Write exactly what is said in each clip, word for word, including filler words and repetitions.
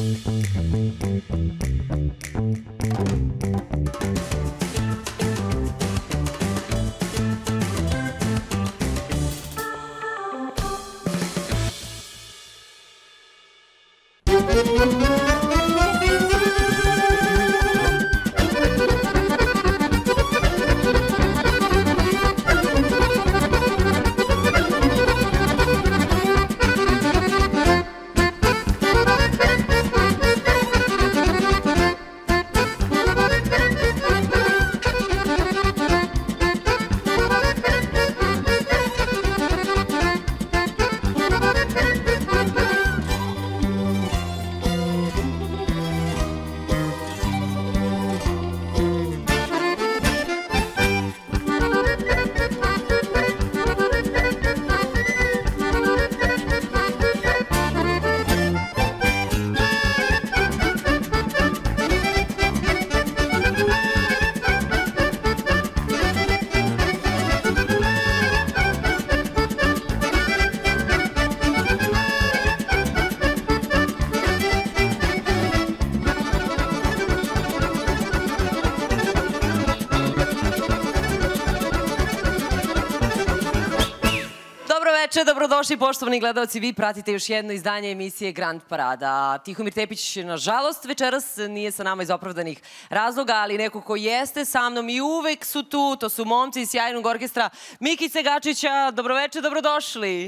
Dobrodošli, poštovani gledalci, vi pratite još jedno izdanje emisije Grand Parada. Tihomir Tepić, nažalost, večeras nije sa nama iz opravdanih razloga, ali neko ko jeste sa mnom i uvek su tu, to su momci iz sjajnog orkestra Mikice Gačića. Dobroveče, dobrodošli.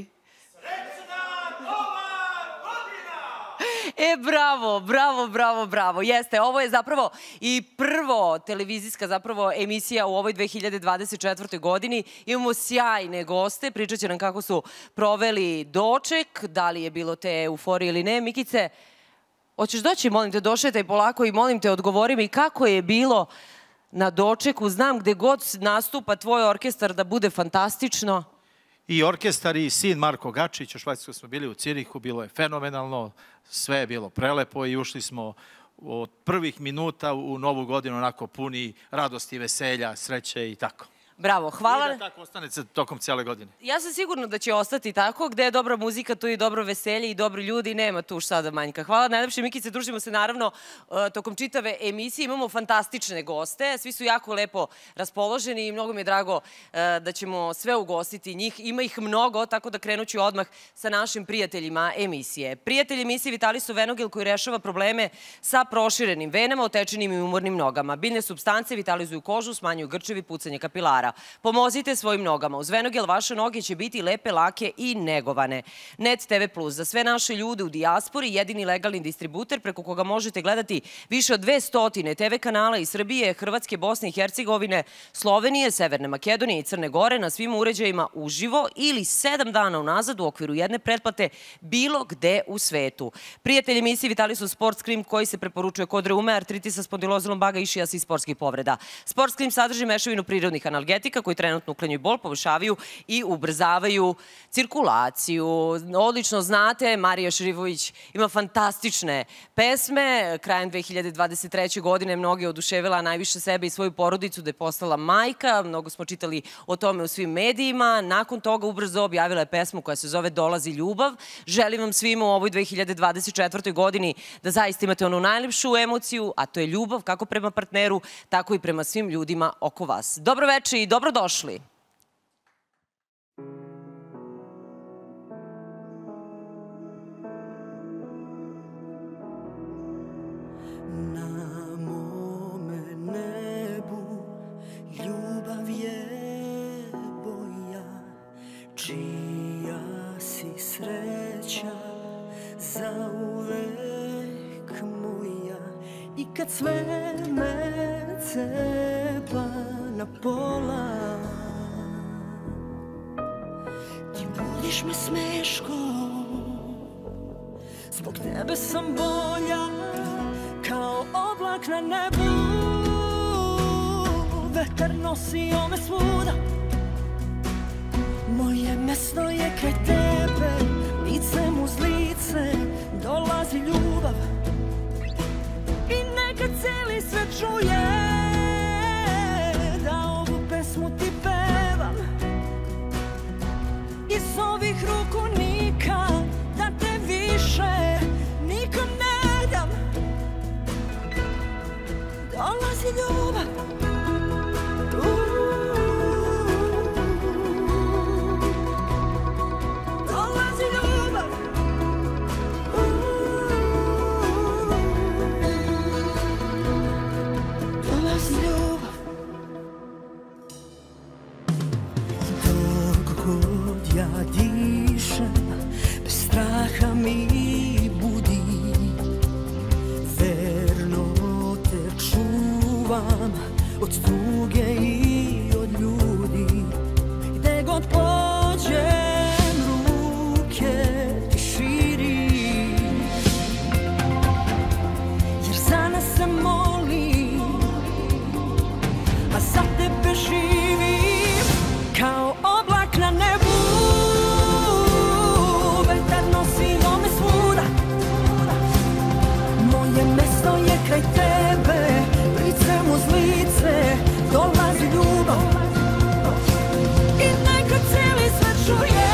E, bravo, bravo, bravo, bravo. Jeste, ovo je zapravo i prvo televizijska zapravo emisija u ovoj dve hiljade dvadeset četvrtoj godini. Imamo sjajne goste, pričat će nam kako su proveli doček, da li je bilo te euforije ili ne. Mikice, hoćeš doći, molim te, došetaj polako i molim te, odgovori mi kako je bilo na dočeku. Znam gde god nastupa tvoj orkestar da bude fantastično. I orkestar i sin Marko Gačić, u Švajcarskoj smo bili u Cirihu, bilo je fenomenalno, sve je bilo prelepo i ušli smo od prvih minuta u novu godinu onako puni radosti, veselja, sreće i tako. Bravo, hvala. I da tako ostane tokom cijele godine. Ja sam sigurna da će ostati tako, gde je dobra muzika, tu je dobro veselje i dobri ljudi, nema tu šta da manjka. Hvala najlepše, Mikice, družimo se naravno tokom čitave emisije, imamo fantastične goste, svi su jako lepo raspoloženi i mnogo mi je drago da ćemo sve ugostiti njih, ima ih mnogo, tako da krenut ću odmah sa našim prijateljima emisije. Prijatelj emisije Vitaliso Venogil koji rešava probleme sa proširenim venama, otečenim i umornim nogama. Biljne supstance vitalizuju kožu, smanjuju grčevi, pucanje kapilara. Pomozite svojim nogama. Uz Venogil vaše noge će biti lepe, lake i negovane. Net te ve plus za sve naše ljude u dijaspori, jedini legalni distributer preko koga možete gledati više od dvesta te ve kanala iz Srbije, Hrvatske, Bosne i Hercegovine, Slovenije, Severne Makedonije i Crne Gore na svim uređajima uživo ili sedam dana unazad u okviru jedne pretplate bilo gde u svetu. Prijatelj emisije Vitaliso Sports Cream koji se preporučuje kod reume, artritisa, spondilozne lumbaga, išijasa i sportskih povreda. Sports Cream sadrži mešavinu prirodnih analgetika koji trenutno uklanjaju bol, poboljšavaju i ubrzavaju cirkulaciju. Odlično znate, Marija Šerifović ima fantastične pesme. Krajem dve hiljade dvadeset treće godine mnoge je oduševila najviše sebe i svoju porodicu da je postala majka. Mnogo smo čitali o tome u svim medijima. Nakon toga ubrzo objavila je pesmu koja se zove Dolazi ljubav. Želim vam svima u ovoj dve hiljade dvadeset četvrtoj godini da zaista imate onu najlepšu emociju, a to je ljubav kako prema partneru, tako i prema svim ljudima oko vas. Dobroveče i dobrodošli. Na mome nebu ljubav je boja, čija si sreća zauvek moja. I kad sve me cepa na pola, ti budiš me smeškom. Zbog tebe sam bolja kao oblak na nebu. Vetar nosio me svuda, moje mesto je kraj tebe. Licem uz lice dolazi ljubav i neka cijeli svet čuje da ovu pesmu ti pevam. Iz ovih ruku nikad da te više nikom ne dam. čuvam od tuge i od ljudi. Gde god pođem, ruke ti širim, jer za nas se molim, a za tebe živim kao oblak na nebu. Vetar nosi me svuda, moje mesto je kraj tebe, licem uz lice dolazi ljubav i neka cijeli svet čuje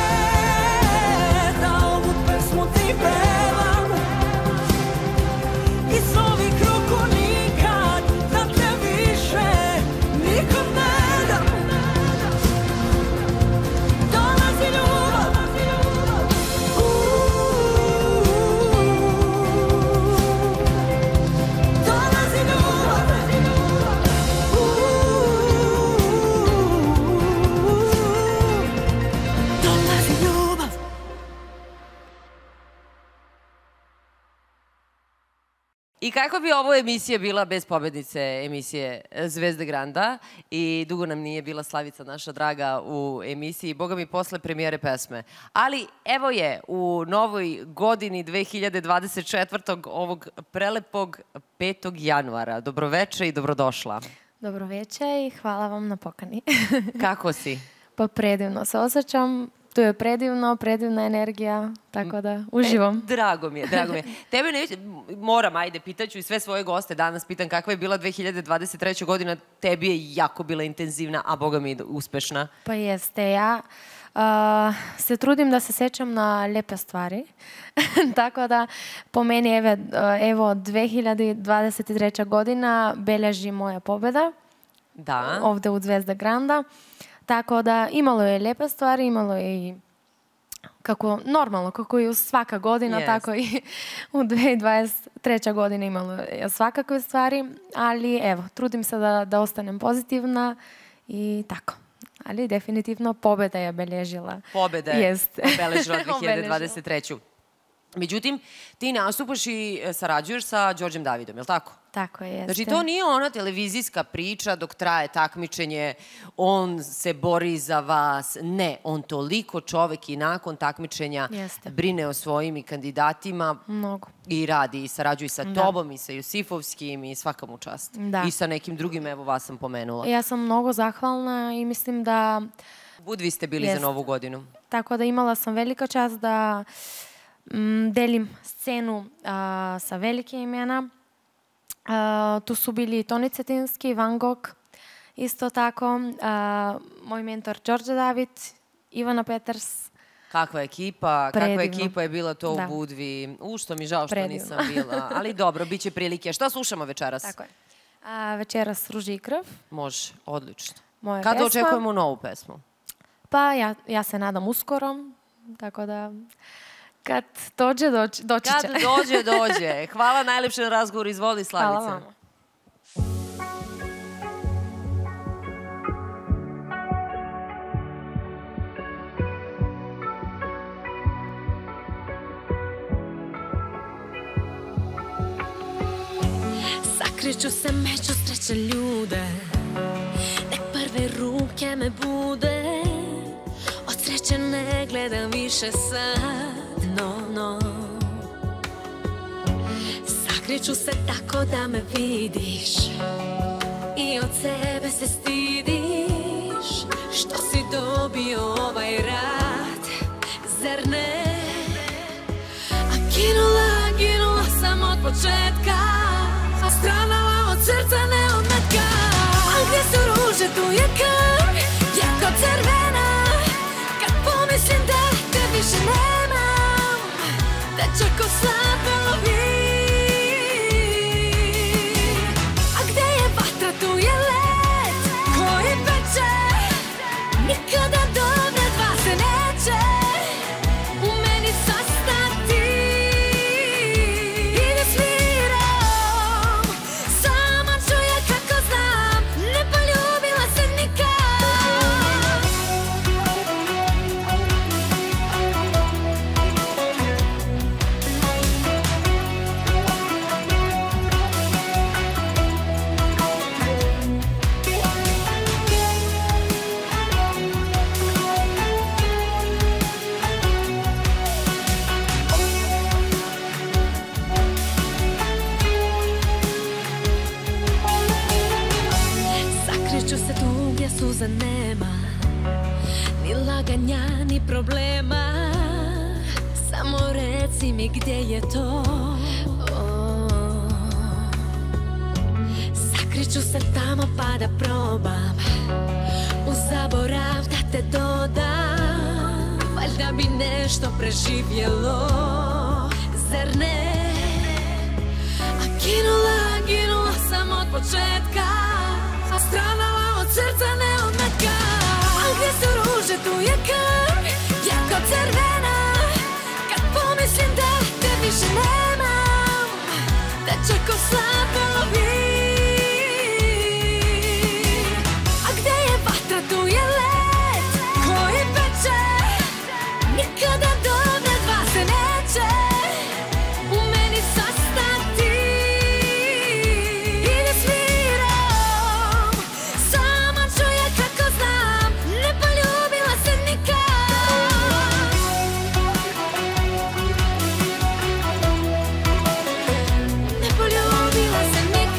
da ovu pesmu ti pevam i zovi kruku nikad da te više nikom ne dam. Dolazi ljubav, dolazi ljubav, dolazi ljubav. I kako bi ovo emisija bila bez pobednice emisije Zvezde Granda i dugo nam nije bila Slavica naša draga u emisiji, boga mi posle premijere pesme. Ali evo je u novoj godini dve hiljade dvadeset četvrtog ovog prelepog petog januara. Dobroveče i dobrodošla. Dobroveče i hvala vam na pokani. Kako si? Pa predivno se osjećam. Tu je predivno, predivna energija, tako da uživam. E, drago mi je, drago mi je. Tebe ne moram, ajde, pitaću i sve svoje goste danas, pitam kakva je bila dve hiljade dvadeset treća godina, tebi je jako bila intenzivna, a boga mi uspešna. Pa jeste, ja uh, se trudim da se sećam na lepe stvari, tako da po meni evo, evo dve hiljade dvadeset treća godina beleži moja pobjeda Da. ovde u Zvezda Granda. Tako da imalo je lepe stvari, imalo je i kako normalno, kako i u svaka godina, Yes. tako i u dve hiljade dvadeset treća godina imalo je svakakve stvari, ali evo, trudim se da, da ostanem pozitivna i tako. Ali definitivno pobjeda je obeležila. Pobjeda je Jeste. obeležila dve hiljade dvadeset treću. Međutim, ti nastupaš i sarađuješ sa Đorđem Davidom, je li tako? Tako je. Znači, to nije ona televizijska priča dok traje takmičenje, on se bori za vas. Ne, on toliko čovek i nakon takmičenja Jeste. brine o svojim i kandidatima Mnogo. i radi i sarađuje sa Da. tobom i sa Jusifovskim i svaka mu čast. Da. I sa nekim drugim, evo vas sam pomenula. Ja sam mnogo zahvalna i mislim da Budvi ste bili Jeste. za Novu godinu. tako da imala sam velika čast da mm, delim scenu a, sa velike imena. A, tu su bili Toni Cetinski, Van Gogh, isto tako a, moj mentor Đorđe David, Ivana Peters. Kakva ekipa, kakva Predivno. ekipa je bila to Da. u Budvi. U, što mi žao što Predivno. nisam bila. Ali dobro, bit će prilike. Šta slušamo večeras? Tako je. A, večeras Ruži i krv, Može, odlično. moja Kada pesma. očekujemo novu pesmu? Pa ja, ja se nadam uskoro, tako da kad dođe, doći, doći će. Kad dođe, dođe. Hvala najlepše na razgovoru. Izvoli, Slavice. Hvala vama. Sakriću se među sreće ljude, nek prve ruke me bude. Od sreće ne gledam više sad, no, no. Sakriću se tako da me vidiš i od sebe se stidiš, što si dobio ovaj rat, zar ne? A ginula, ginula sam od početka, a stradala od srca, ne od metka. A gdje su ruže, tu je krv, jako crvena. Kad pomislim da te više nemam, da čako slabovi. A gdje je vatra, tu je led koji peče. Nikada dobra dva se neće u meni sastati. I da sviram, sama ću ja kako znam, ne poljubila se nikad. slaganja ni problema, samo reci mi gdje je to. Sakriću se tamo pa da probam u zaborav da te dodam. Valjda bi nešto preživjelo, zar ne? A ginula, ginula sam od početka, a stradala od srca, ne od metka. A gdje su ruže, tu je krv, jako crvena. Kad pomislim da te više nemam, teče ko slabovi. A gdje je vatra, tu je led koji peče. Nikada dobra dva se neće u meni sastati. I da sviram, sama čuje kako znam, ne poljubila se nikad. Ne poljubila se nikad.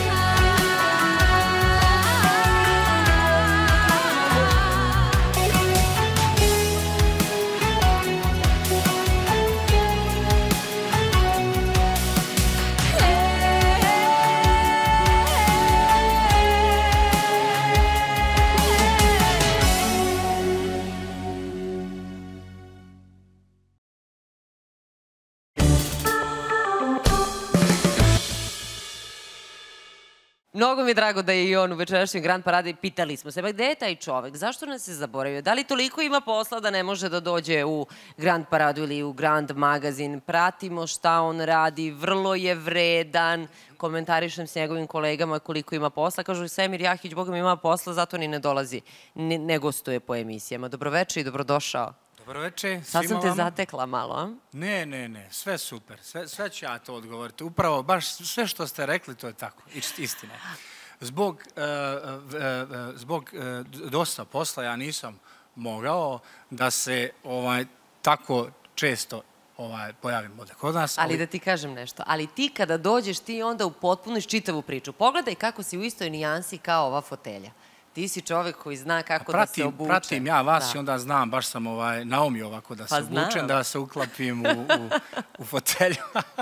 Mnogo mi je drago da je i on u večerašnjem Grand Parade. Pitali smo se, ba gde je taj čovek? Zašto nas je zaboravio? Da li toliko ima posla da ne može da dođe u Grand Paradu ili u Grand magazin? Pratimo šta on radi, vrlo je vredan. Komentarišem s njegovim kolegama koliko ima posla. Kažu, Semir Jahić, Boga mi ima posla, zato ni ne dolazi, ne, ne gostuje po emisijama. Dobroveče i dobrodošao. Dobroveče svima Sad sam te vama. zatekla malo, a? Ne, ne, ne, sve super, sve, sve ću ja to odgovoriti. Upravo, baš sve što ste rekli, to je tako, istina. Zbog, uh, uh, uh, zbog uh, dosta posla ja nisam mogao da se ovaj, tako često ovaj, pojavim ovdje kod nas. Ali da ti kažem nešto, ali ti kada dođeš, ti onda upotpuniš čitavu priču. Pogledaj kako si u istoj nijansi kao ova fotelja. Ti si čovek koji zna kako da se obuče. Pratim ja vas i onda znam, baš sam ovaj, naumio ovako da se obučem, da se uklapim u, u, u fotelju.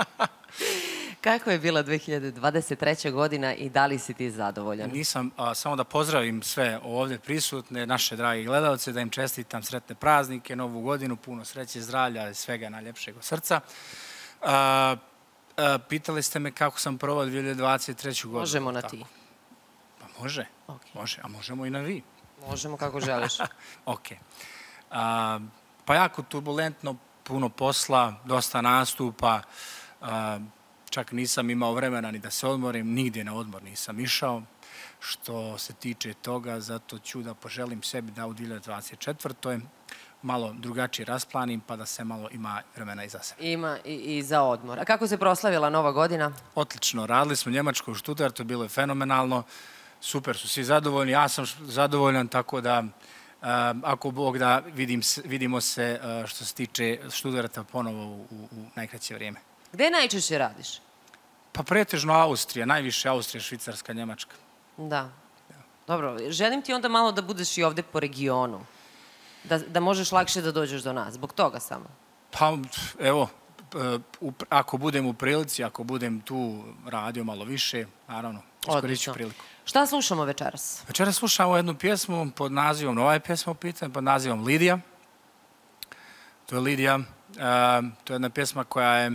Kako je bila dve hiljade dvadeset treća godina i da li si ti zadovoljan? Nisam, a, samo da pozdravim sve ovdje prisutne, naše dragi gledalce, da im čestitam sretne praznike, novu godinu, puno sreće, zdravlja i svega najljepšeg od srca. A, a, pitali ste me kako sam provao dve hiljade dvadeset treću godinu. Možemo na tako. ti. Može, okay. Može, a možemo i na vi. Možemo kako želiš. Ok. A, pa jako turbulentno, puno posla, dosta nastupa, a, čak nisam imao vremena ni da se odmorim, nigdje na odmor nisam išao. Što se tiče toga, zato ću da poželim sebi da u dve hiljade dvadeset četvrtoj malo drugačije rasplanim, pa da se malo ima vremena i za sebe. Ima i, i za odmor. A kako se proslavila Nova godina? Odlično, radili smo u Njemačkoj u Stuttgartu, bilo je fenomenalno. Super su svi zadovoljni, ja sam zadovoljan, tako da uh, ako Bog da vidim, vidimo se uh, što se tiče Stuttgarta ponovo u, u, u najkraće vrijeme. Gde najčešće radiš? Pa pretežno Austrija, najviše Austrija, Švicarska, Njemačka. Da. Dobro, želim ti onda malo da budeš i ovde po regionu. Da, da možeš lakše da dođeš do nas, zbog toga samo. Pa evo, ako budem u prilici, ako budem tu radio malo više, naravno, iskoristit ću priliku. Šta slušamo večeras? Večeras slušamo jednu pjesmu pod nazivom, nova je pjesma u pitanju, pod nazivom Lidija. To je Lidija, to je jedna pjesma koja je,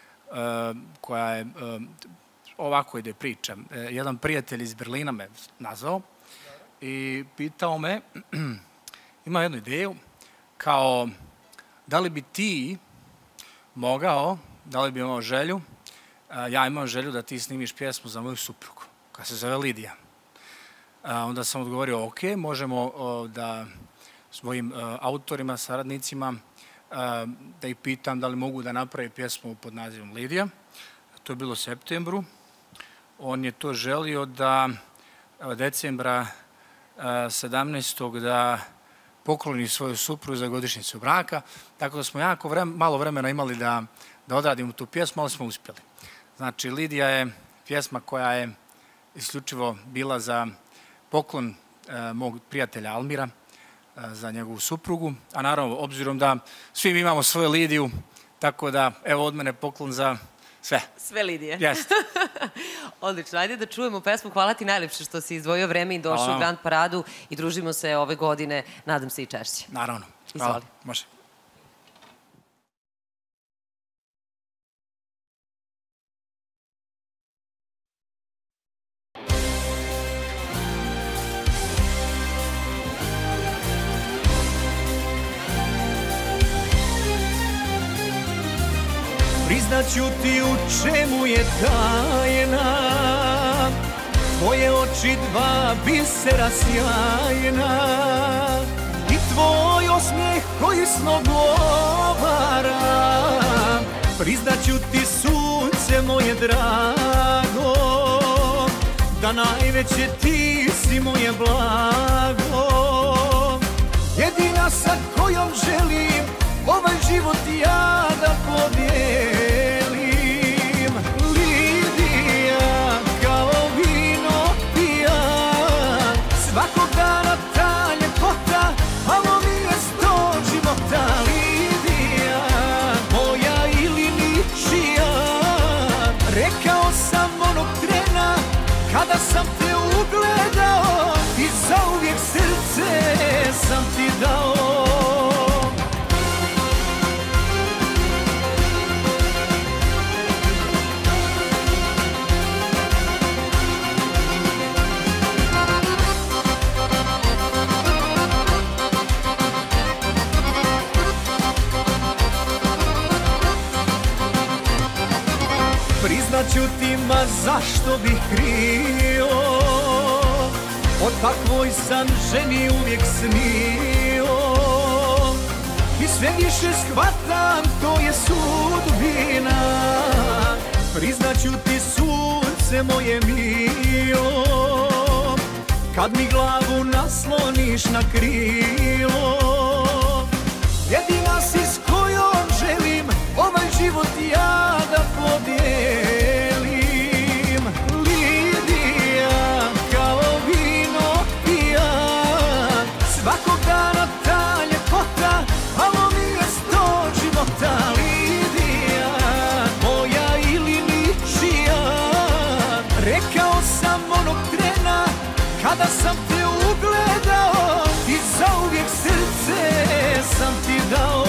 koja je, ovako ide priča. Jedan prijatelj iz Berlina me nazvao i pitao me, ima jednu ideju, kao da li bi ti mogao, da li bi imao želju, ja imam želju da ti snimiš pjesmu za moju suprugu, koja se zove Lidija. Onda sam odgovorio, ok, možemo da svojim autorima, saradnicima, da ih pitam da li mogu da napravi pjesmu pod nazivom Lidija. To je bilo u septembru. On je to želio da decembra sedamnaestog da pokloni svoju suprugu za godišnjicu braka, tako da smo jako vreme, malo vremena imali da, da odradimo tu pjesmu, ali smo uspjeli. Znači, Lidija je pjesma koja je isključivo bila za poklon e, mog prijatelja Almira, za njegovu suprugu. A naravno, obzirom da svi mi imamo svoju Lidiju, tako da, evo od mene poklon za sve. Sve Lidije. Jeste. Odlično, ajde da čujemo pesmu. Hvala ti najlepše što si izdvojio vreme i došao u Grand Paradu i družimo se ove godine, nadam se i češće. Naravno. Hvala. Izvoli. Može. Priznaću ti u čemu je tajna, tvoje oči dva bisera sjajna i tvoj osmijeh koji snog govara. Priznaću ti sunce moje drago, da najveće ti si moje blago. Jedina sa kojom želim ovaj život ja da podijelim. Lidija kao vino pijan, svakog dana ta ljepota malo mi je sto života. Lidija moja ili ničija, rekao sam onog trena kada sam te ugledao i zauvijek srce sam ti dao. Priznaću ti, ma zašto bih krio, od takvoj sam ženi uvijek snio. I sve više shvatam, to je sudbina. Priznaću ti, sunce moje mio, kad mi glavu nasloniš na krilo. Jedina si s kojom želim ovaj život ja da podijelim. Lidija kao vino pijan, svakog dana ta ljepota malo mi je sto života. Lidija moja ili ničija, rekao sam onog trena kada sam te ugledao i zauvijek srce sam ti dao.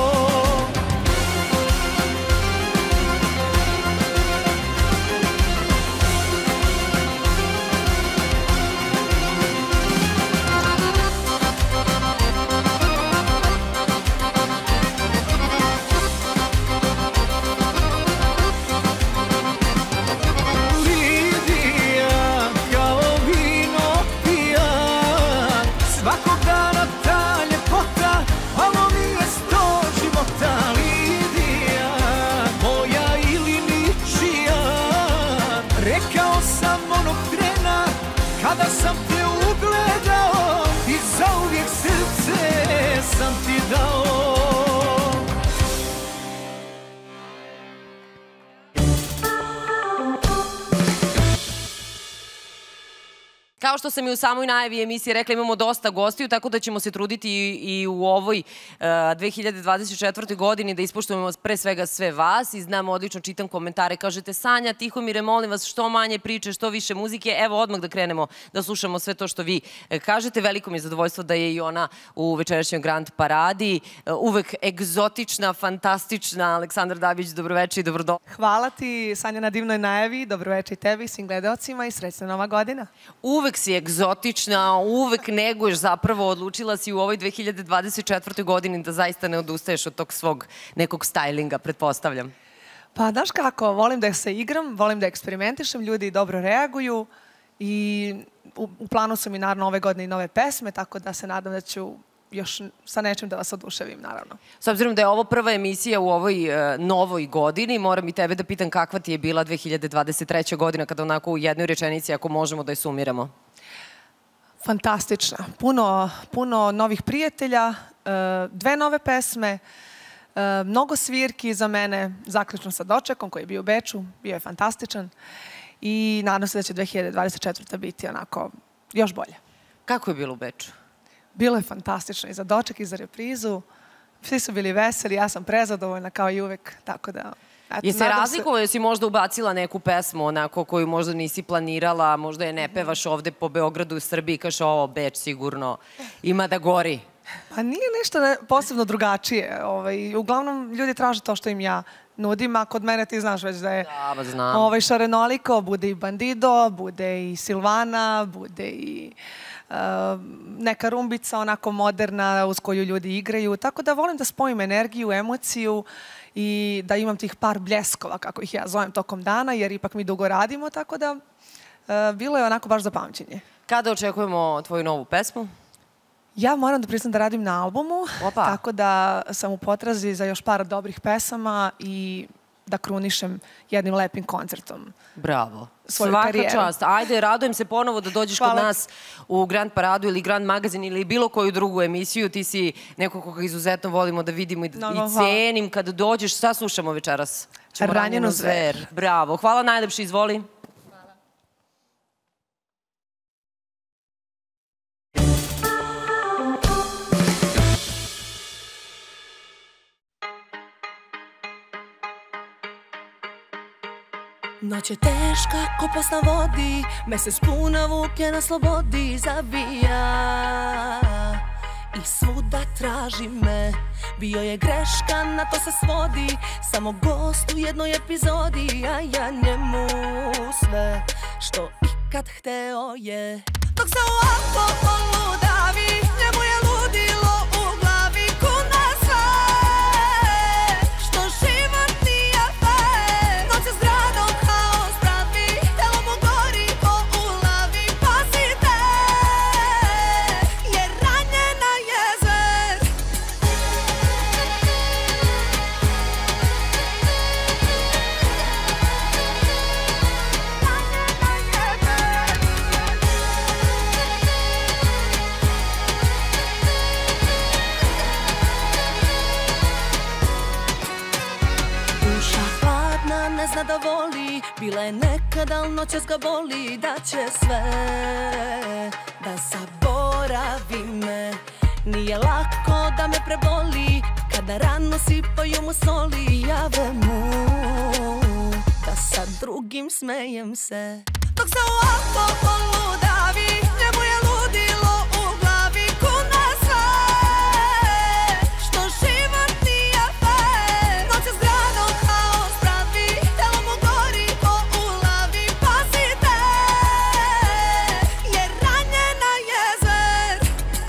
Kada sam te ugledao i zauvijek srce sam ti dao. Kao što sam i u samoj najavi emisije rekla, imamo dosta gostiju, tako da ćemo se truditi i u ovoj dve hiljade dvadeset četvrtoj godini da ispoštujemo pre svega sve vas i znam, odlično čitam komentare. Kažete, Sanja, Tihomire, molim vas, što manje priče, što više muzike. Evo, odmah da krenemo da slušamo sve to što vi kažete. Veliko mi je zadovoljstvo da je i ona u večerašnjoj Grand Paradi. Uvek egzotična, fantastična. Aleksandar Dabić, dobroveče i dobrodošla. Hvala ti, Sanja, na divnoj najavi. Dobroveče i tebi, svim gledaocima i srećna nova godina. Uvek si egzotična, uvek neguješ, zapravo odlučila si u ovoj dve hiljade dvadeset četvrtoj godini da zaista ne odustaješ od tog svog nekog stylinga, pretpostavljam. Pa, znaš kako, volim da se igram, volim da eksperimentišem, ljudi dobro reaguju i u, u planu su mi naravno ove godine i nove pesme, tako da se nadam da ću još sa nečim da vas oduševim, naravno. S obzirom da je ovo prva emisija u ovoj uh, novoj godini, moram i tebe da pitam kakva ti je bila dve hiljade dvadeset treća godina, kada onako u jednoj rečenici, ako možemo da je sumiramo. Fantastična. Puno, puno novih prijatelja, dve nove pesme, mnogo svirki za mene, zaključno sa dočekom koji je bio u Beču, bio je fantastičan i nadam se da će dve hiljade dvadeset četvrta biti onako još bolje. Kako je bilo u Beču? Bilo je fantastično i za doček i za reprizu. Svi su bili veseli, ja sam prezadovoljna kao i uvek, tako da... Je se razlikovao, jesi možda ubacila neku pesmu onako koju možda nisi planirala, možda je ne pevaš ovde po Beogradu u Srbiji, kaš ovo Beč sigurno ima da gori? Pa nije nešto posebno drugačije. Uglavnom ljudi traže to što im ja nudim, a kod mene ti znaš već da je šarenoliko, bude i Bandido, bude i Silvana, bude i neka rumbica onako moderna uz koju ljudi igraju. Tako da volim da spojim energiju, emociju i da imam tih par bljeskova, kako ih ja zovem, tokom dana, jer ipak mi dugo radimo, tako da bilo je onako baš za pamćenje. Kada očekujemo tvoju novu pesmu? Ja moram da priznam da radim na albumu, tako da sam u potrazi za još par dobrih pesama i da krunišem jednim lepim koncertom. Bravo. Svaka čast. Ajde, radujem se ponovo da dođeš kod nas u Grand Paradu ili Grand Magazin ili bilo koju drugu emisiju. Ti si neko koga izuzetno volimo da vidimo i cenim. Kada dođeš, šta slušamo večeras? Ranjenu zver. Bravo. Hvala najlepše, izvoli. Noć je teška ko posna vodi, mesec puna vuke na slobodi zavija i svuda traži me. Bio je greška, na to se svodi, samo gost u jednoj epizodi, a ja njemu sve što ikad hteo je. Dok se u alkoholu davi, njemu je ludilo u glavi, kuna sve što život nije fair. Noć je zgradom haos pravi, telo mu gori ko u lavi. Pazite, jer ranjena je zver. Duša hladna, ne zna da voli, bila je nekada, al noćas ga boli. Da će sve da zaboravi me, nije lako da me preboli. Kada rano sipaju mu soli, jave mu da sa drugim smejem se. Dok se u alkoholu davi, njemu je ludilo u glavi, kuna sve što život nije fair. Noć je zgradom haos pravi, telo mu gori ko u lavi. Pazite, jer ranjena je zver.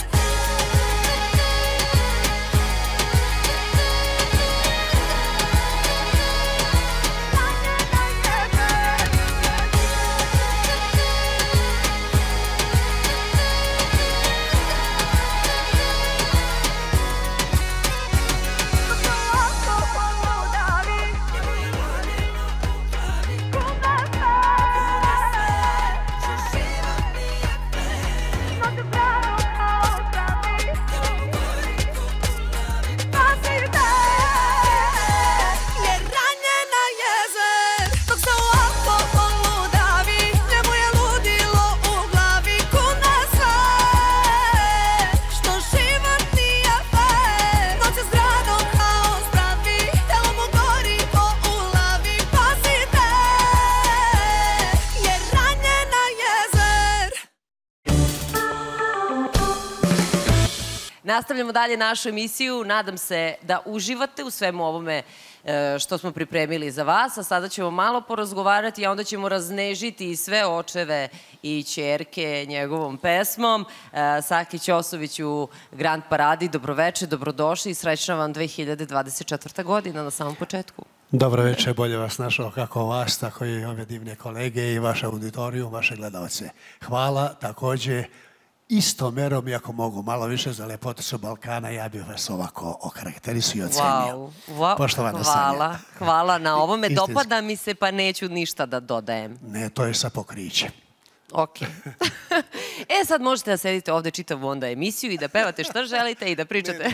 Nastavljamo dalje našu emisiju. Nadam se da uživate u svemu ovome što smo pripremili za vas. A sada ćemo malo porazgovarati, a onda ćemo raznežiti sve očeve i ćerke njegovom pesmom. Saki Ćosović u Grand Paradi. Dobroveče, dobrodošli i srećna vam dve hiljade dvadeset četvrta godina na samom početku. Dobro večer, bolje vas našao kako vas, tako i ove divne kolege i vaše auditoriju, vaše gledalce. Hvala također isto merom, iako mogu malo više za lepoticu Balkana, ja bih vas ovako okarakterisao i ocenio. Poštovana Sanja. Hvala, hvala na ovome. Dopada mi se, pa neću ništa da dodajem. Ne, to je sa pokrićem. Ok. E, sad možete da sedite ovde čitavu onda emisiju i da pevate šta želite i da pričate.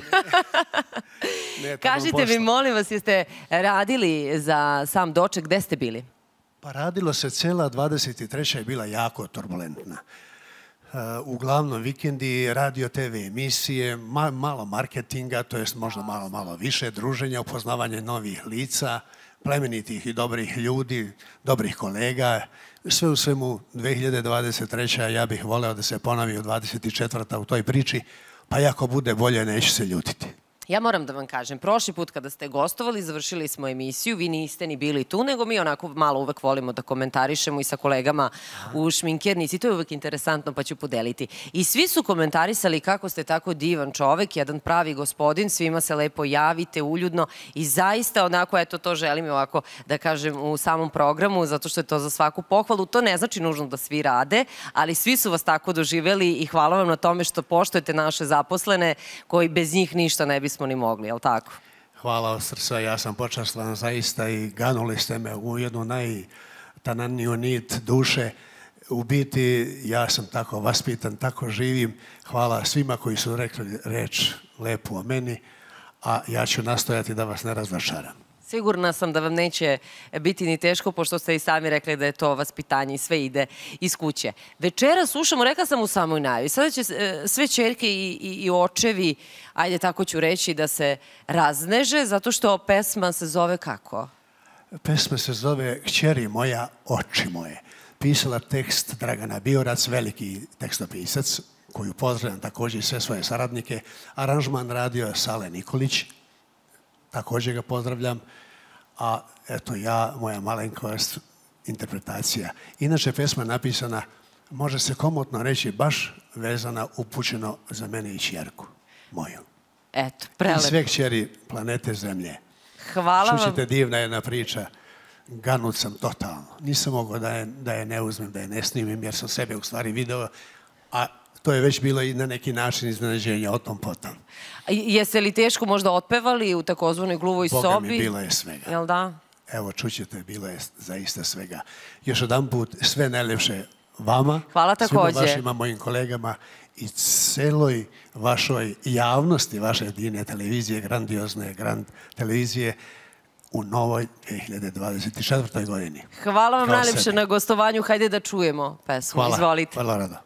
Kažite mi, molim vas, jeste radili za sam doček, gde ste bili? Pa radilo se, cela dvadeset treća je bila jako turbulentna. uglavnom vikendi, radio, te ve emisije, ma, malo marketinga, to jest možda malo, malo više druženja, upoznavanje novih lica, plemenitih i dobrih ljudi, dobrih kolega. Sve u svemu dve hiljade dvadeset treća. ja bih voleo da se ponovi u dvadeset četvrta u toj priči, pa ako bude bolje neću se ljutiti. Ja moram da vam kažem, prošli put kada ste gostovali, završili smo emisiju, vi niste ni bili tu, nego mi onako malo uvek volimo da komentarišemo i sa kolegama u šminkernici. To je uvek interesantno, pa ću podeliti. I svi su komentarisali kako ste tako divan čovek, jedan pravi gospodin, svima se lepo javite, uljudno i zaista onako, eto to želim ovako da kažem u samom programu, zato što je to za svaku pohvalu. To ne znači nužno da svi rade, ali svi su vas tako doživeli i hvala vam na tome što poštujete naše zaposlene koji bez njih ništa ne bi smo ni mogli, jel tako? Hvala od srca, ja sam počastvan zaista i ganuli ste me u jednu najtananiju nit duše. U biti, ja sam tako vaspitan, tako živim. Hvala svima koji su rekli reč lepu o meni, a ja ću nastojati da vas ne razočaram. Sigurna sam da vam neće biti ni teško, pošto ste i sami rekli da je to vaspitanje i sve ide iz kuće. Večera slušamo, rekla sam u samoj najavi, sada će sve ćerke i, i, i očevi, ajde tako ću reći, da se razneže, zato što pesma se zove kako? Pesma se zove Kćeri moja, oči moje. Pisala tekst Dragana Biorac, veliki tekstopisac, koju pozdravljam također i sve svoje saradnike. Aranžman radio Sale Nikolić, također ga pozdravljam, a eto ja, moja malenkost, interpretacija. Inače, pesma je napisana, može se komotno reći, baš vezana, upućeno za mene i ćerku moju. Eto, prelepo. I sve kćeri planete Zemlje. Hvala vam. Čućete, divna jedna priča. Ganut sam totalno. Nisam mogao da je, da je ne uzmem, da je ne snimim, jer sam sebe u stvari video, a to je već bilo i na neki način iznenađenja o tom potom. Jeste li teško možda otpevali u takozvanoj gluvoj sobi? Boga mi, bilo je svega. Jel da? Evo, čućete, bilo je zaista svega. Još jedan put, sve najlepše vama, hvala također. Svima vašima mojim kolegama i celoj vašoj javnosti, vaše divne televizije, grandiozne grand televizije u novoj dve hiljade dvadeset četvrtoj godini. Hvala vam najlepše na gostovanju. Hajde da čujemo pesmu. Hvala. Izvolite. Hvala rado.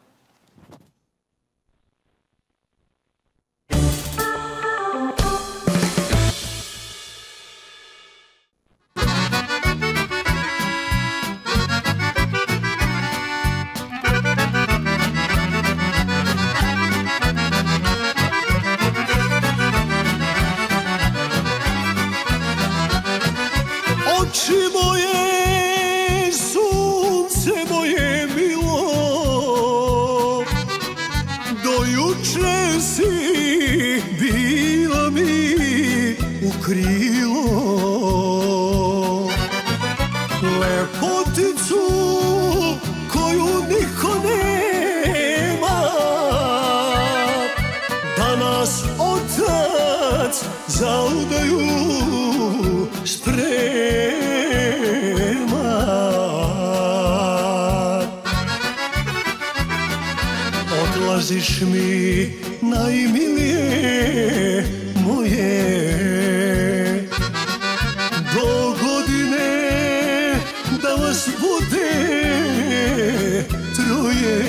Odlaziš mi najmilije moje, do godine da vas bude troje,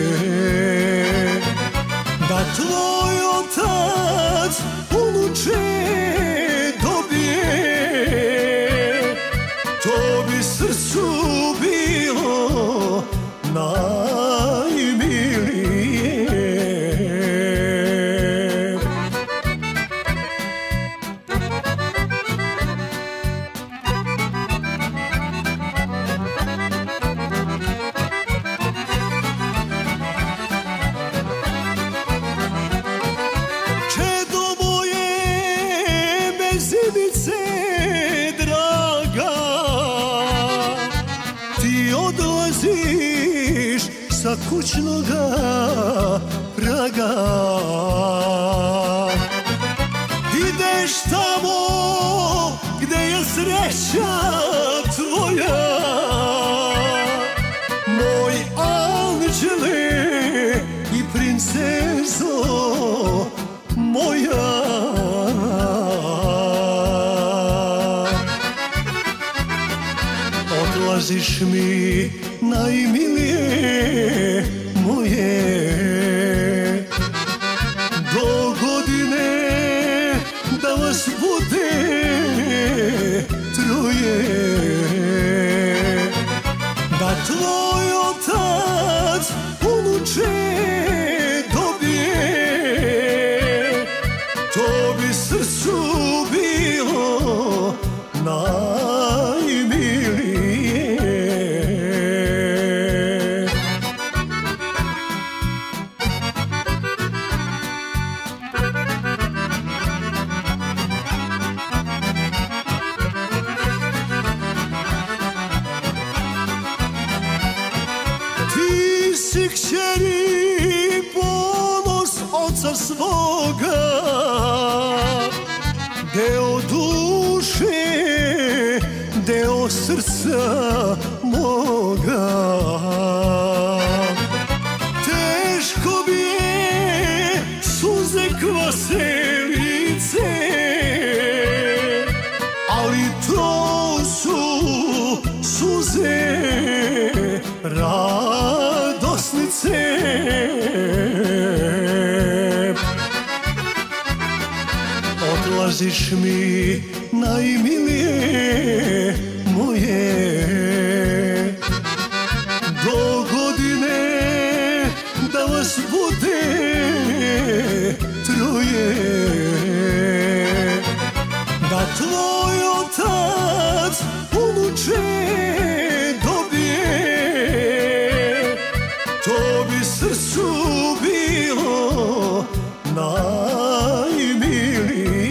da tvoj otac unuče dobije, to bi srcu bilo najmilije. Sa kućnoga praga ideš tamo gde je sreća tvoja, moj anđele i princezo moja. Odlaziš mi najmilije moje. Do godine da vas bude troje, da tvoj otac unuče dobije, to bi srcu bilo najmilije. Ti si kćeri ponos oca svoga, deo duše, deo srca moga. Teško bi je suze kvaselice, ali to su suze radosnice. Odlaziš mi najmilije moje, do godine da vas bude troje, da tvoj otac unuče dobije, to bi srcu bilo najmilije.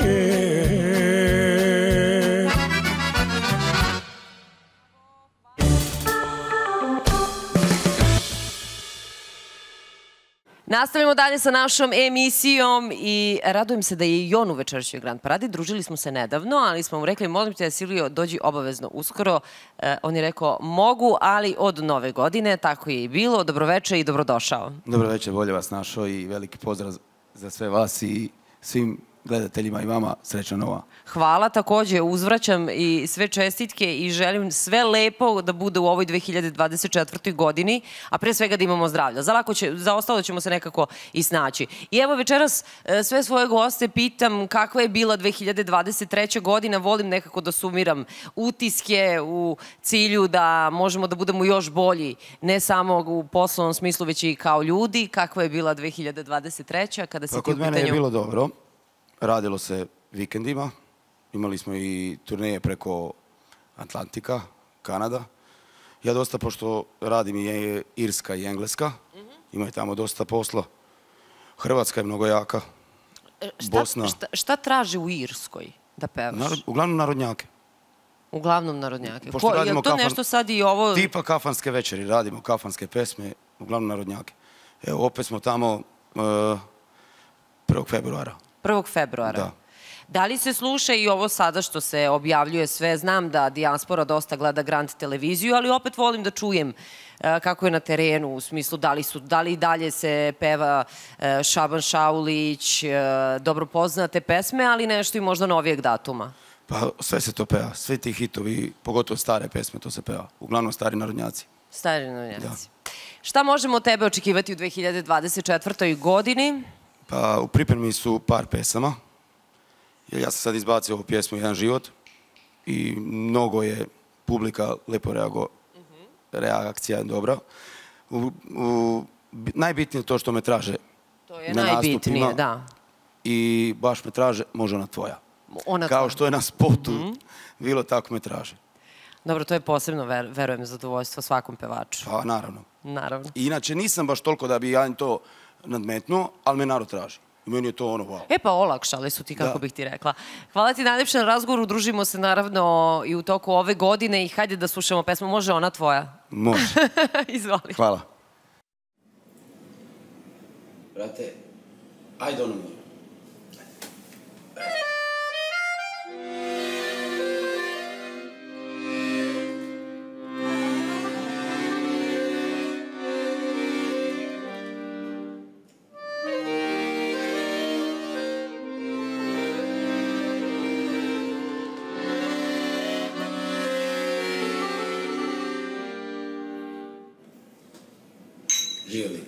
Nastavljamo dalje sa našom emisijom i radujem se da je i on u večerašnjoj Grand Paradi. Družili smo se nedavno, ali smo mu rekli, molim te, Silvio, dođi obavezno uskoro. E, on je rekao, mogu, ali od nove godine, tako je i bilo. Dobroveče i dobrodošao. Dobroveče, bolje vas našao i veliki pozdrav za sve vas i svim gledateljima i vama. Srećna nova. Hvala, takođe uzvraćam i sve čestitke i želim sve lepo da bude u ovoj dve hiljade dvadeset četvrtoj godini, a pre svega da imamo zdravlja. Za, lako će, za ostalo ćemo se nekako i snaći. I evo večeras sve svoje goste pitam kakva je bila dve hiljade dvadeset treća godina. Volim nekako da sumiram utiske u cilju da možemo da budemo još bolji, ne samo u poslovnom smislu, već i kao ljudi. Kakva je bila dve hiljade dvadeset treća kada si ti u pitanju? Kod mene je bilo dobro. Radilo se vikendima. Imali smo i turneje preko Atlantika, Kanada. Ja dosta, pošto radim i Irska i Engleska, imaju tamo dosta posla. Hrvatska je mnogo jaka. Bosna. Šta, šta traži u Irskoj da pevaš? Narod, uglavnom narodnjake. Uglavnom narodnjake. Pošto Ko, radimo je to kafan, nešto sad i ovo... Tipa kafanske večeri, radimo kafanske pesme, uglavnom narodnjake. Evo, opet smo tamo uh, prvog februara. prvog februara. Da. Da li se sluša i ovo sada što se objavljuje sve? Znam da dijaspora dosta gleda Grand televiziju, ali opet volim da čujem kako je na terenu, u smislu da li, su, da li i dalje se peva Šaban Šaulić, dobro poznate pesme, ali nešto i možda novijeg datuma. Pa sve se to peva, svi ti hitovi, pogotovo stare pesme, to se peva. Uglavnom stari narodnjaci. Stari narodnjaci. Da. Šta možemo od tebe očekivati u dve hiljade dvadeset četvrtoj godini? Pa u pripremi su par pesama. Ja sam sad izbacio ovu pjesmu Jedan život i mnogo je publika lepo reago, reakcija je dobra. U, u, najbitnije je to što me traže to je na najbitnije, nastupima, da. I baš me traže, može ona tvoja. Ona Kao tvoja. što je na spotu mm-hmm. bilo, tako me traže. Dobro, to je posebno, ver, verujem, zadovoljstvo svakom pevaču. Pa, naravno. Naravno. I inače nisam baš toliko da bi ja to nadmetnuo, ali me narod traži. I meni je to ono, wow. E pa olakšali su ti, kako da. bih ti rekla. Hvala ti najlepše na razgovoru, družimo se naravno i u toku ove godine i hajde da slušamo pesmu. Može ona tvoja? Može. Izvoli. Hvala. Brate, ajde ono moje. Živjeli.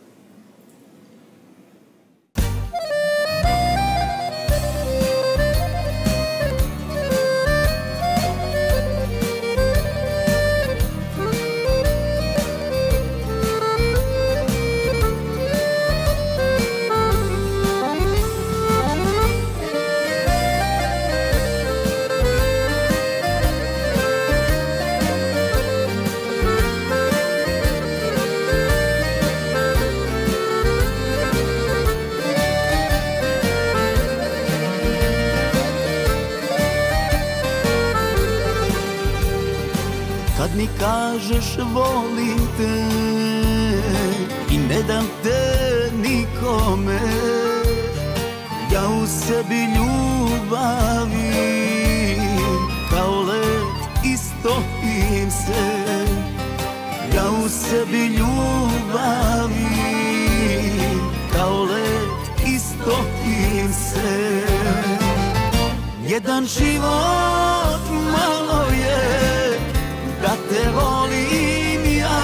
Kad mi kažeš volim te i ne dam te nikome, ja u sebi ljubavi kao let istopim se. Ja u sebi ljubavi kao let istopim se. Jedan život malo je da te volim ja,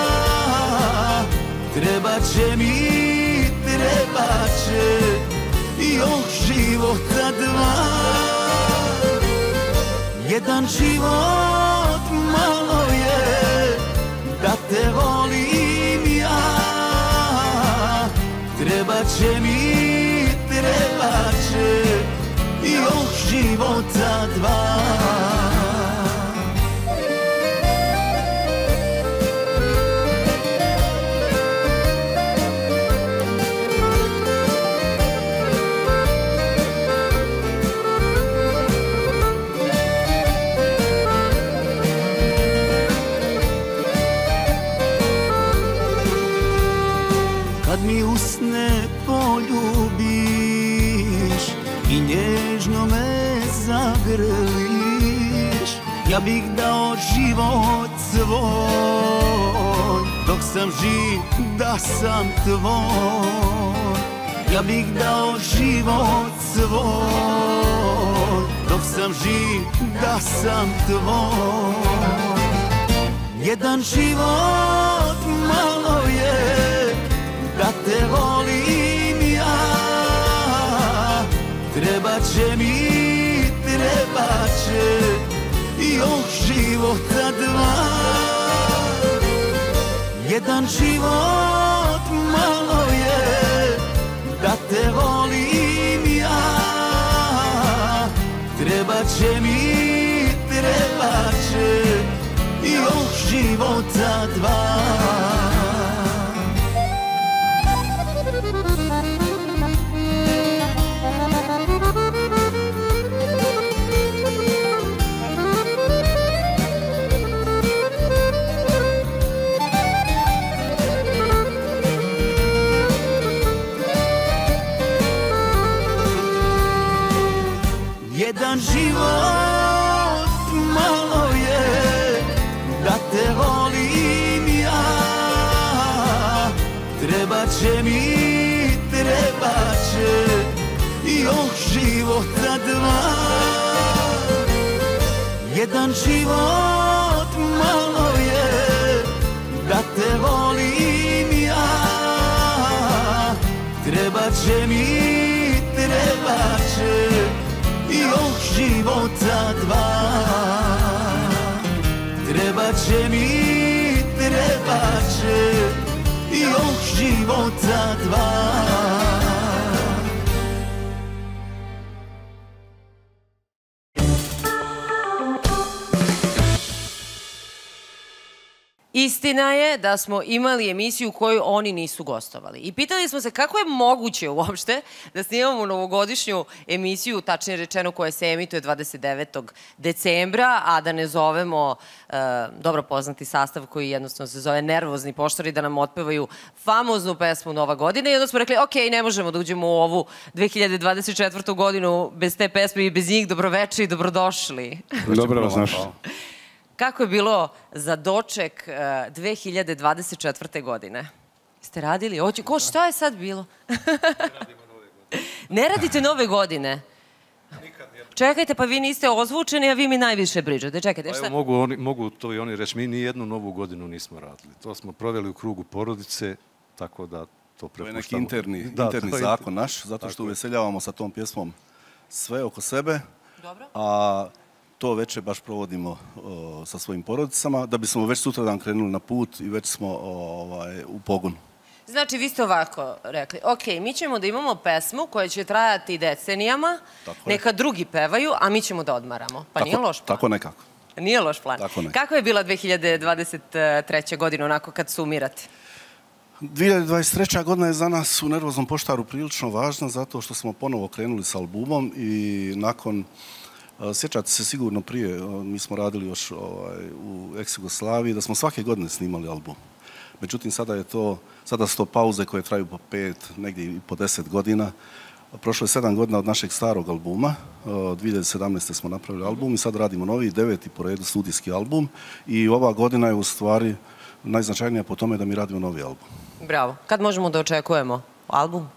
treba će mi, treba će još života dva. Jedan život malo je da te volim ja, treba će mi, treba će još života dva. Kad mi usne poljubiš i nježno me zagrliš, ja bih dao život svoj, dok sam živ da sam tvoj. Ja bih dao život svoj, dok sam živ da sam tvoj. Jedan život malo je da te volim ja, treba će mi, treba će još života dva. Jedan život malo je da te volim ja, treba će mi, treba će još života dva. Jedan život malo je da te volim ja, treba će mi, treba će još života dva. Jedan život malo je da te volim ja, treba će mi, treba će još života dva. Treba će mi, treba će još života dva. Istina je da smo imali emisiju u kojoj oni nisu gostovali. I pitali smo se kako je moguće uopšte da snimamo novogodišnju emisiju, tačnije rečeno koja se emituje dvadeset devetog decembra, a da ne zovemo e, dobro poznati sastav koji jednostavno se zove Nervozni poštari da nam otpevaju famoznu pesmu Nova godina. I onda smo rekli, ok, ne možemo da uđemo u ovu dve hiljade dvadeset četvrtu godinu bez te pesme i bez njih. Dobroveče i dobrodošli. Dobro vas našli. Kako je bilo za doček dve hiljade dvadeset četvrte godine? Ste radili? Oće, ko, šta je sad bilo? Ne radite nove godine? Čekajte, pa vi niste ozvučeni, a vi mi najviše pričate. Čekajte, šta? Evo, mogu, oni, mogu to i oni reći, mi ni jednu novu godinu nismo radili. To smo proveli u krugu porodice, tako da to prepuštamo. To je neki interni, da, interni to je zakon naš, zato što uveseljavamo sa tom pjesmom sve oko sebe, Dobro. a to večer baš provodimo o, sa svojim porodicama, da bismo već sutradan krenuli na put i već smo o, ovaj, u pogonu. Znači, vi ste ovako rekli, ok, mi ćemo da imamo pesmu koja će trajati decenijama, neka drugi pevaju, a mi ćemo da odmaramo. Pa tako, nije loš plan. Tako nekako. Nije loš plan. Tako nekako. Kako je bila dve hiljade dvadeset treća. godina, onako kad sumirate? dve hiljade dvadeset treća. godina je za nas u Nervoznom poštaru prilično važna, zato što smo ponovo krenuli s albumom i nakon, sjećate se sigurno prije, mi smo radili još ovaj, u ex-Jugoslaviji, da smo svake godine snimali album. Međutim, sada je to, sada su to pauze koje traju po pet, negdje i po deset godina. Prošlo je sedam godina od našeg starog albuma. dvije hiljade sedamnaeste. smo napravili album i sad radimo novi, deveti po redu studijski album. I ova godina je u stvari najznačajnija po tome da mi radimo novi album. Bravo. Kad možemo da očekujemo album?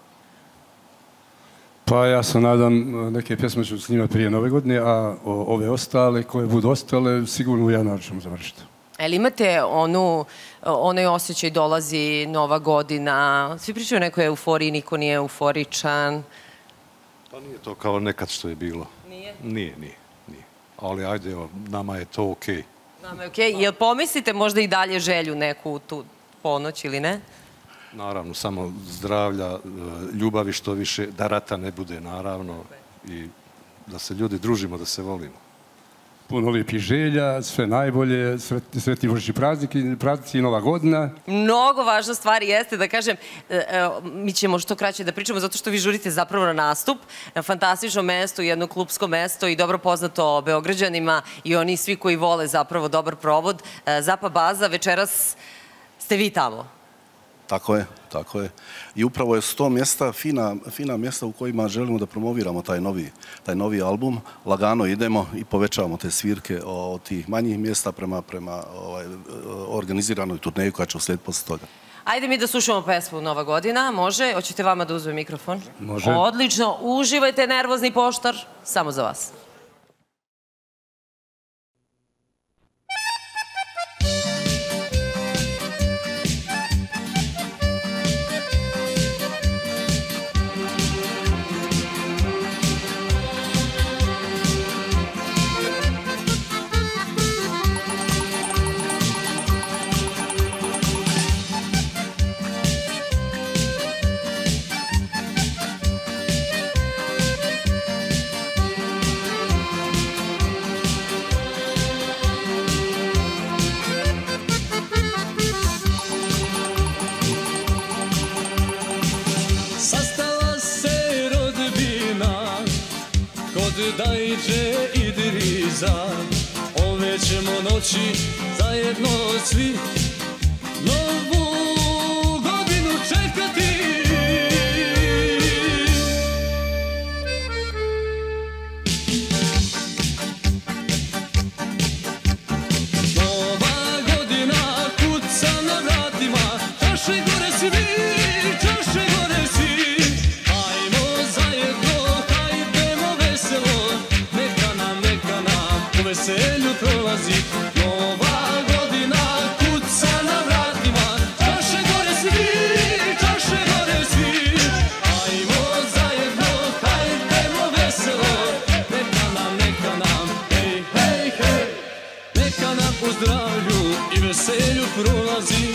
Pa ja se nadam, neke pjesme ću snimati prije nove godine, a ove ostale koje budu ostale, sigurno u januaru ćemo završiti. Ali imate onu, onaj osjećaj, dolazi nova godina, svi pričaju o nekoj euforiji, niko nije euforičan. Pa nije to kao nekad što je bilo. Nije? Nije, nije. nije. Ali ajde, evo, nama je to okej. Nama je okej. Jel pomislite možda i dalje želju neku tu ponoć ili ne? Naravno, samo zdravlja, ljubavi što više, da rata ne bude, naravno, i da se ljudi družimo, da se volimo. Puno lijepih želja, sve najbolje, sretni Božićni praznici i Nova godina. Mnogo važna stvar jeste da kažem, mi ćemo što kraće da pričamo zato što vi žurite zapravo na nastup, na fantastično mesto, jedno klupsko mesto i dobro poznato Beograđanima i oni svi koji vole zapravo dobar provod. Zapa Baza, večeras ste vi tamo. Tako je, tako je. I upravo je sto mjesta, fina, fina mjesta u kojima želimo da promoviramo taj novi, taj novi album. Lagano idemo i povećavamo te svirke od tih manjih mjesta prema, prema ovaj, organiziranoj turneju koja će uslijediti posle toga. Ajde mi da slušamo pesmu Nova godina, može? Hoćete vama da uzmem mikrofon? Može. Odlično, uživajte, Nervozni poštar, samo za vas. Dajđe Idriza, ove ćemo noći zajedno svi novu godinu čekati. Nova godina kuca na vratima, čaše gore svi, čaše gore svi. Ajmo zajedno, hajdemo veselo, neka nam, neka nam u veselju prolazi. Nova godina kuca na vratima, čaše gore svi, čaše gore svi. Ajmo zajedno, hajdemo veselo, neka nam, neka nam, hej, hej, hej. Neka nam u zdravlju i veselju prolazi.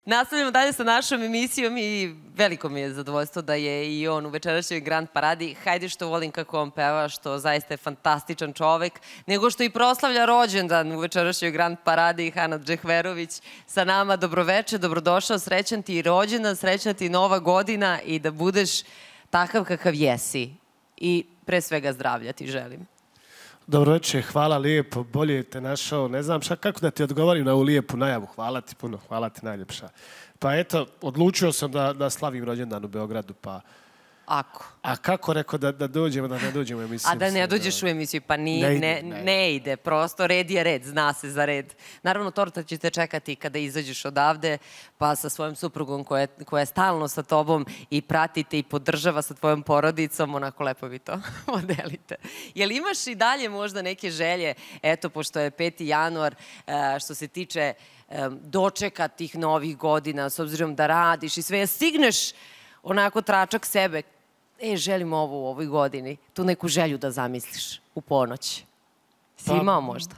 Nastavljamo dalje sa našom emisijom i veliko mi je zadovoljstvo da je i on u večerašnjoj Grand Paradi. Hajde što volim kako on peva, što zaista je fantastičan čovek, nego što i proslavlja rođendan u večerašnjoj Grand Paradi. Hanad Džehverović sa nama. Dobroveče, dobrodošao, srećan ti rođendan, srećna ti nova godina i da budeš takav kakav jesi. I pre svega zdravlja ti želim. Dobroveče, hvala lijepo, bolje te našao. Ne znam šta kako da ti odgovorim na ovu lijepu najavu. Hvala ti puno, hvala ti najljepša. Pa eto, odlučio sam da, da slavim rođendan u Beogradu, pa... Ako? A kako rekao da, da dođemo, da ne dođemo u emisiju? A da ne dođeš u emisiju, pa nije, ne, ide, ne, ne ide, prosto red je red, zna se za red. Naravno, torta će te čekati kada izađeš odavde, pa sa svojom suprugom koja, koja je stalno sa tobom i pratite i podržava sa tvojom porodicom, onako lepo vi to modelite. Jel imaš i dalje možda neke želje, eto, pošto je peti januar, što se tiče dočeka tih novih godina, s obzirom da radiš i sve, stigneš onako tračak sebe, e, želim ovo u ovoj godini, tu neku želju da zamisliš u ponoć. Si imao možda?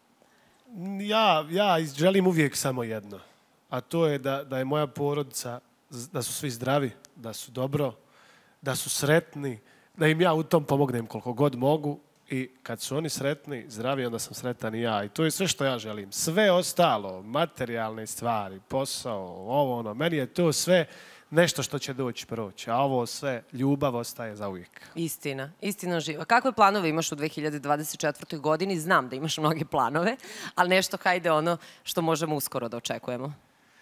Ja, ja želim uvijek samo jedno, a to je da, da je moja porodica, da su svi zdravi, da su dobro, da su sretni, da im ja u tom pomognem koliko god mogu i kad su oni sretni, zdravi, onda sam sretan i ja. I to je sve što ja želim. Sve ostalo, materijalne stvari, posao, ovo, ono, meni je to sve nešto što će doći proći, a ovo sve, ljubav ostaje za uvijek. Istina, istina živa. Kakve planove imaš u dve hiljade dvadeset četvrtoj godini? Znam da imaš mnoge planove, ali nešto hajde ono što možemo uskoro da očekujemo.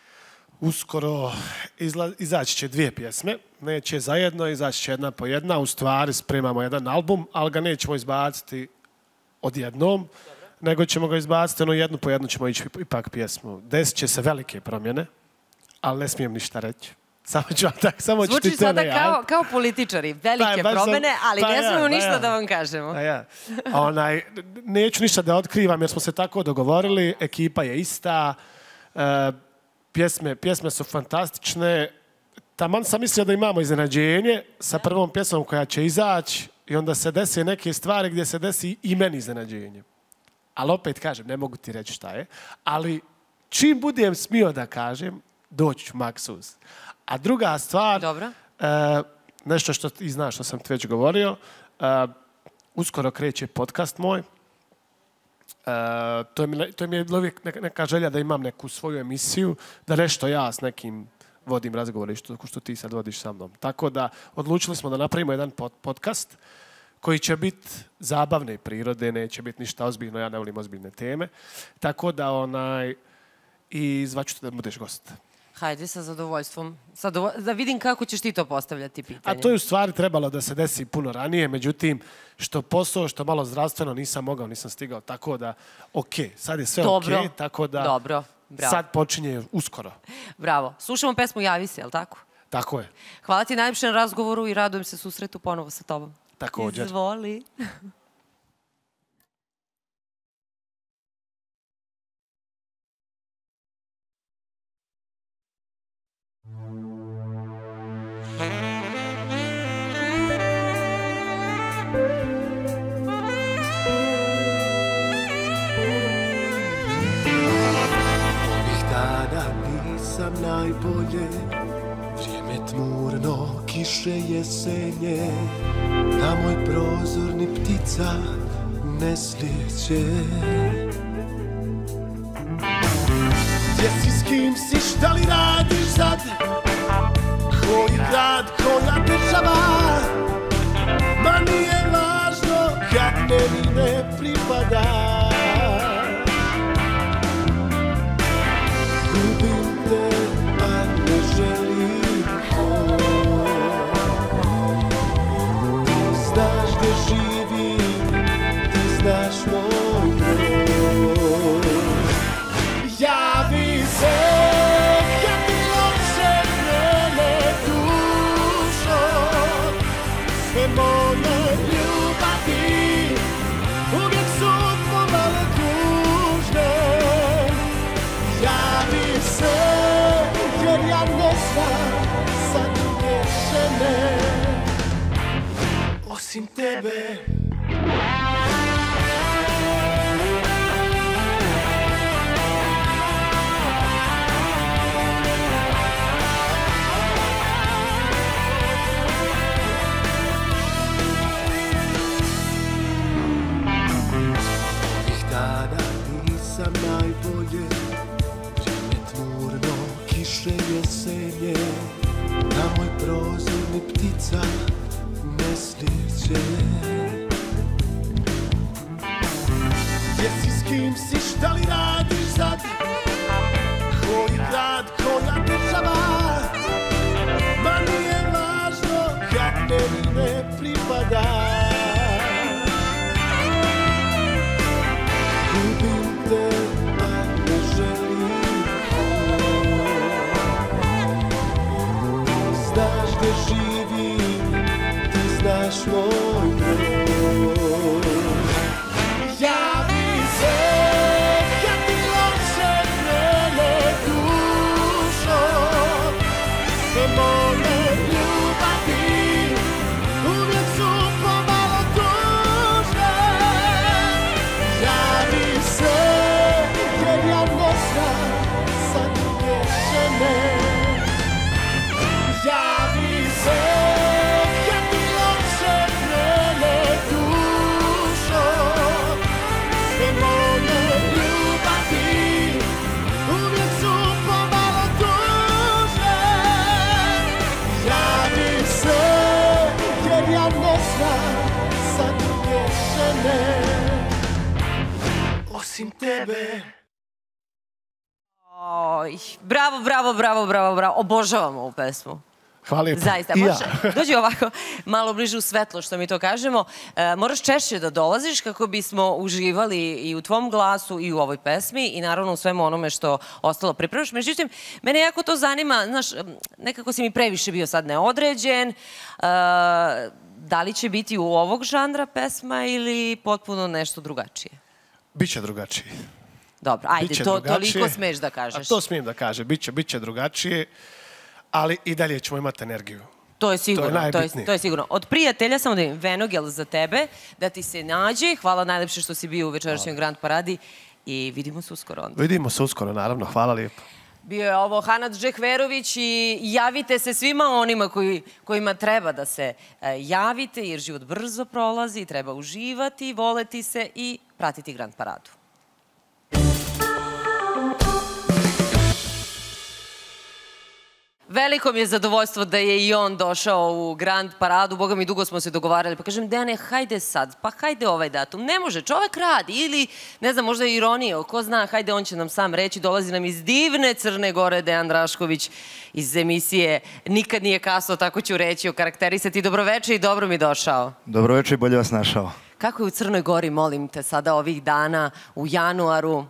Uskoro izla, izaći će dvije pjesme, neće zajedno, izaći će jedna po jedna, u stvari spremamo jedan album, ali ga nećemo izbaciti odjednom, dobro, nego ćemo ga izbaciti, ono jednu po jednu ćemo ići ipak pjesmu. Desit će se velike promjene, ali ne smijem ništa reći. Samo ću vam tako, samo ću ti Zvuči sada kao, kao političari, velike pa, promjene, ali pa, ne smijemo ja, ništa ja. da vam kažemo. Pa, ja. Onaj, neću ništa da otkrivam jer smo se tako dogovorili, ekipa je ista, e, pjesme, pjesme su fantastične. Taman sam mislio da imamo iznenađenje sa prvom pjesmom koja će izaći i onda se desi neke stvari gdje se desi i meni iznenađenje. Ali opet kažem, ne mogu ti reći šta je, ali čim budem smio da kažem, doći ću maksuz. A druga stvar, Dobro. E, nešto što ti znaš, što sam ti već govorio, e, uskoro kreće podcast moj. E, to, je mi, to je mi uvijek neka, neka želja da imam neku svoju emisiju, da nešto ja s nekim vodim razgovore što, što ti sad vodiš sa mnom. Tako da odlučili smo da napravimo jedan pod, podcast koji će biti zabavne prirode, neće biti ništa ozbiljno, ja ne volim ozbiljne teme. Tako da onaj, i zvaću te da budeš gost. Hajde sa zadovoljstvom. Sadovol... Da vidim kako ćeš ti to postavljati pitanje. A to je u stvari trebalo da se desi puno ranije, međutim, što posao, što malo zdravstveno nisam mogao, nisam stigao. Tako da, ok, sad je sve Dobro. ok, tako da Dobro. Bravo. Sad počinje uskoro. Bravo. Slušamo pesmu Javi se, je li tako? Tako je. Hvala ti najljepše na razgovoru i radujem se susretu ponovo sa tobom. Također. Izvoli. Nisam najbolje, vrijeme tmurno, kiše jesenje, na moj prozor ni ptica ne slijeće. Gdje si, s kim si, šta li radiš sad? Koji grad, koja država? Ma nije važno kad meni ne pripada. Osim tebe. više jesenje, na moj prozor ni ptica ne slijeće. Gdje si, s kim si, šta li radiš sad? Koji grad, koja država? Ma nije važno kad meni ne pripada. Ljubim te, a ne želim. Znaš gdje živim, ti znaš moj broj. Javi se kad ti loše krene dušo, sve moje ljubavi uvijek su pomalo tužne. Javi se jer ja ne znam za druge žene. Javi se kad ti loše krene dušo, sve moje ljubavi uvijek su pomalo tužne. Javi se jer ja ne znam za druge žene osim tebe. Oj, bravo, bravo, bravo, bravo, bravo. Obožavam ovu pesmu. Hvala lijepo. Zaista. I ja. Možeš, dođi ovako malo bliže u svetlo, što mi to kažemo. E, moraš češće da dolaziš kako bismo uživali i u tvom glasu i u ovoj pesmi i naravno u svemu onome što ostalo pripremaš. Međutim, mene jako to zanima, znaš, nekako si mi previše bio sad neodređen. E, da li će biti u ovog žanra pesma ili potpuno nešto drugačije? Biće drugačije. Dobro, ajde, Biće to drugačije. toliko smeš da kažeš. A to smijem da kažem, biće, biće drugačije, ali i dalje ćemo imati energiju. To je sigurno, To je to je, najbitnije. to je sigurno. Od prijatelja, samo da im Venogel za tebe, da ti se nađe. Hvala najlepše što si bio u večerašnjoj Grand Paradi i vidimo se uskoro onda. Vidimo se uskoro, naravno. Hvala lijepo. Bio je ovo Hanad Džehverović i javite se svima onima koji, kojima treba da se e, javite, jer život brzo prolazi, treba uživati, voleti se i pratiti Grand Paradu. Veliko mi je zadovoljstvo da je i on došao u Grand Paradu. Boga mi, dugo smo se dogovarali. Pa kažem, Dejane, hajde sad, pa hajde ovaj datum. Ne može, čovek radi. Ili, ne znam, možda je ironija. Ko zna, hajde, on će nam sam reći. Dolazi nam iz divne Crne Gore, Dejan Drašković, iz emisije Nikad nije kasno, tako ću reći, okarakterisati. Dobroveče i dobro mi došao. Dobroveče i bolje vas našao. Kako je u Crnoj Gori, molim te, sada ovih dana, u januaru?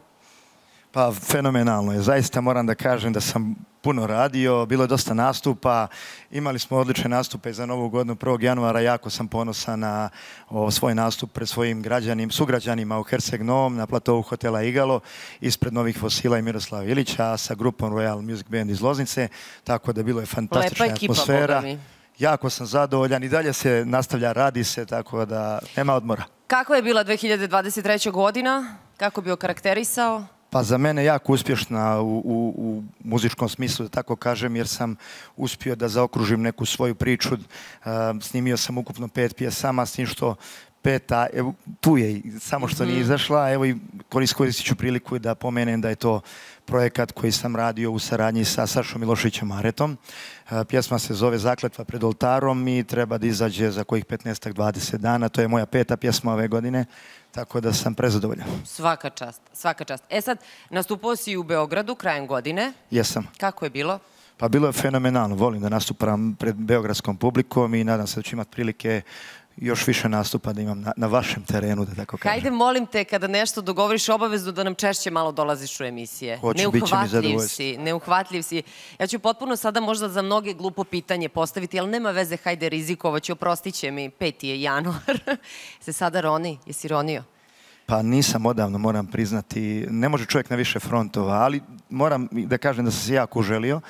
Pa, fenomenalno je. Zaista moram da kažem da sam puno radio, bilo je dosta nastupa, imali smo odlične nastupe za Novu godinu prvog januara, jako sam ponosan na o, svoj nastup pred svojim građanim, sugrađanima u Herceg Novom, na platovu hotela Igalo, ispred Novih Fosila i Miroslava Ilića, sa grupom Royal Music Band iz Loznice, tako da bilo je fantastična Lepa ekipa, atmosfera. Boga mi. Jako sam zadovoljan i dalje se nastavlja, radi se, tako da nema odmora. Kakva je bila dve hiljade dvadeset treća godina? Kako bi okarakterisao? Pa za mene jako uspješna u, u, u muzičkom smislu, da tako kažem, jer sam uspio da zaokružim neku svoju priču. Uh, snimio sam ukupno pet pjesama, s tim što peta, evo, tu je, samo što nije izašla. Evo i koristit ću priliku da pomenem da je to projekat koji sam radio u saradnji sa Sašom Milošićem Aretom. Uh, pjesma se zove Zakletva pred oltarom i treba da izađe za kojih petnaest do dvadeset dana. To je moja peta pjesma ove godine. Tako da sam prezadovoljan. Svaka čast, svaka čast. E sad, nastupao si u Beogradu krajem godine. Jesam. Kako je bilo? Pa bilo je fenomenalno. Volim da nastupam pred beogradskom publikom i nadam se da ću imati prilike još više nastupa da imam na, na vašem terenu, da tako kažem. Hajde, molim te, kada nešto dogovoriš, obavezno da nam češće malo dolaziš u emisije. Hoću, bit će mi zadovoljstvo. si, neuhvatljiv si. Ja ću potpuno sada možda za mnoge glupo pitanje postaviti, ali nema veze, hajde, rizikovaću, oprostit će mi, peti je januar. Se sada roni, jesi ronio? Pa nisam odavno, moram priznati. Ne može čovjek na više frontova, ali moram da kažem da sam se jako uželio,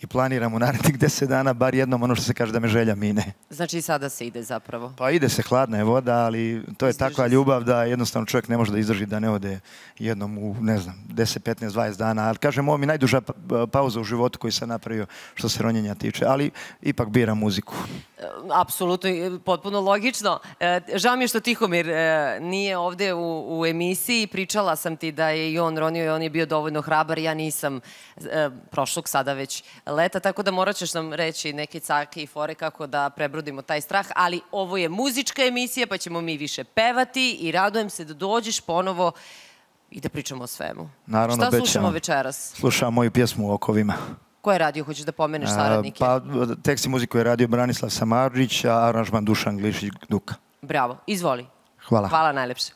i planiram u narednih deset dana bar jednom ono što se kaže da me želja mine. Znači i sada se ide zapravo. Pa ide se, hladna je voda, ali to je takva ljubav da jednostavno čovjek ne može da izdrži da ne ode jednom u, ne znam, deset, petnaest, dvadeset dana. Ali kažem, ovo mi je najduža pauza u životu koju sam napravio što se ronjenja tiče, ali ipak biram muziku. Apsolutno, potpuno logično. Žao mi je što Tihomir nije ovde u, u emisiji. Pričala sam ti da je i on ronio i on je bio dovoljno hrabar. Ja nisam prošlog sada već leta, tako da morat ćeš nam reći neke cake i fore kako da prebrodimo taj strah. Ali ovo je muzička emisija pa ćemo mi više pevati i radujem se da dođeš ponovo i da pričamo o svemu. Naravno, šta obećavam. slušamo večeras? Slušam moju pjesmu u Okovima. Ko je radio? Hoćeš da pomeneš saradnike? Pa tekst i muziku je radio Branislav Samardžić, a aranžman Dušan Glišić-Duka. Bravo, izvoli. Hvala. Hvala najlepše.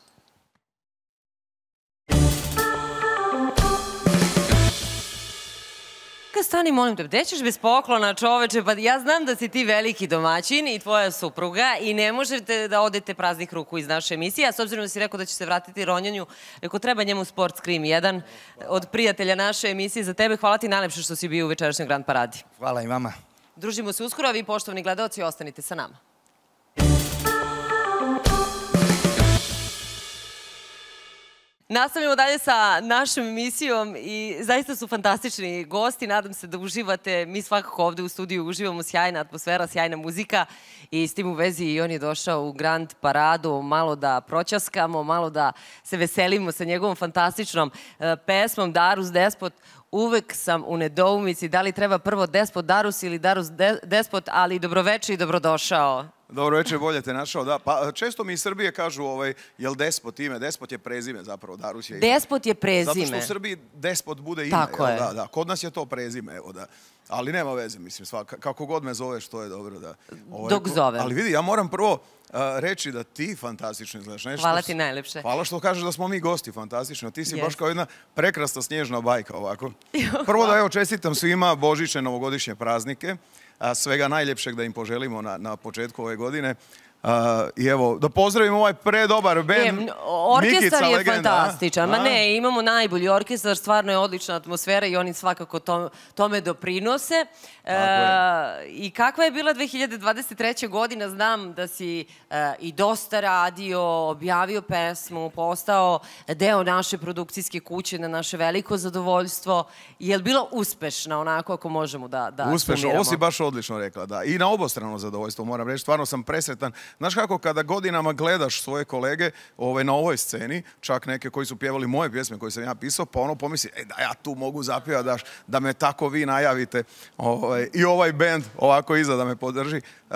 Stani, molim te, gde ćeš bez poklona, čoveče? Pa ja znam da si ti veliki domaćin i tvoja supruga i ne možete da odete praznih ruku iz naše emisije, a s obzirom da si rekao da će se vratiti ronjenju, rekao treba njemu Sport Scream, jedan od prijatelja naše emisije za tebe. Hvala ti najlepše što si bio u večerašnjoj Grand Paradi. Hvala i vama. Družimo se uskoro, a vi, poštovani gledaoci, ostanite sa nama. Nastavljamo dalje sa našom emisijom i zaista su fantastični gosti. Nadam se da uživate. Mi svakako ovde u studiju uživamo, sjajna atmosfera, sjajna muzika i s tim u vezi i on je došao u Grand Paradu malo da proćaskamo, malo da se veselimo sa njegovom fantastičnom pesmom Darus Despot. Uvek sam u nedoumici da li treba prvo Despot Darus ili Darus Despot, ali dobroveče i dobrodošao. Dobro večer, bolje te našao, da. Pa često mi iz Srbije kažu, ovaj, jel Despot ime? Despot je prezime zapravo, Darus je ime. Despot je prezime. Zato što u Srbiji Despot bude ime. Tako je. Da, da. Kod nas je to prezime, evo da. Ali nema veze, mislim, svaka, kako god me zoveš, to je dobro da... Ovaj, Dok zovem. Ali vidi, ja moram prvo uh, reći da ti fantastično izgledaš. Nešto, hvala ti najlepše. Hvala što kažeš da smo mi gosti, fantastično. Ti si yes. baš kao jedna prekrasna snježna bajka ovako. Prvo da evo čestitam svima božićne novogodišnje praznike. Svega najljepšeg da im poželimo na, na početku ove godine. Uh, I evo, da pozdravimo ovaj predobar band. Orkestar je fantastičan. Ma ne, imamo najbolji orkestar, stvarno je odlična atmosfera i oni svakako to, tome doprinose. Uh, I kakva je bila dve hiljade dvadeset treća godina? Znam da si uh, i dosta radio, objavio pesmu, postao deo naše produkcijske kuće na naše veliko zadovoljstvo. Je li bilo uspešna, onako ako možemo da, da uspešno, sumiramo? Ovo si baš odlično rekla, da. I na obostrano zadovoljstvo, moram reći. Stvarno sam presretan. Znaš kako, kada godinama gledaš svoje kolege ovaj, na ovoj sceni, čak neke koji su pjevali moje pjesme koje sam ja pisao, pa ono pomisli, e, da ja tu mogu zapjevati, da, da me tako vi najavite. Ovaj, I ovaj band ovako iza da me podrži. Uh,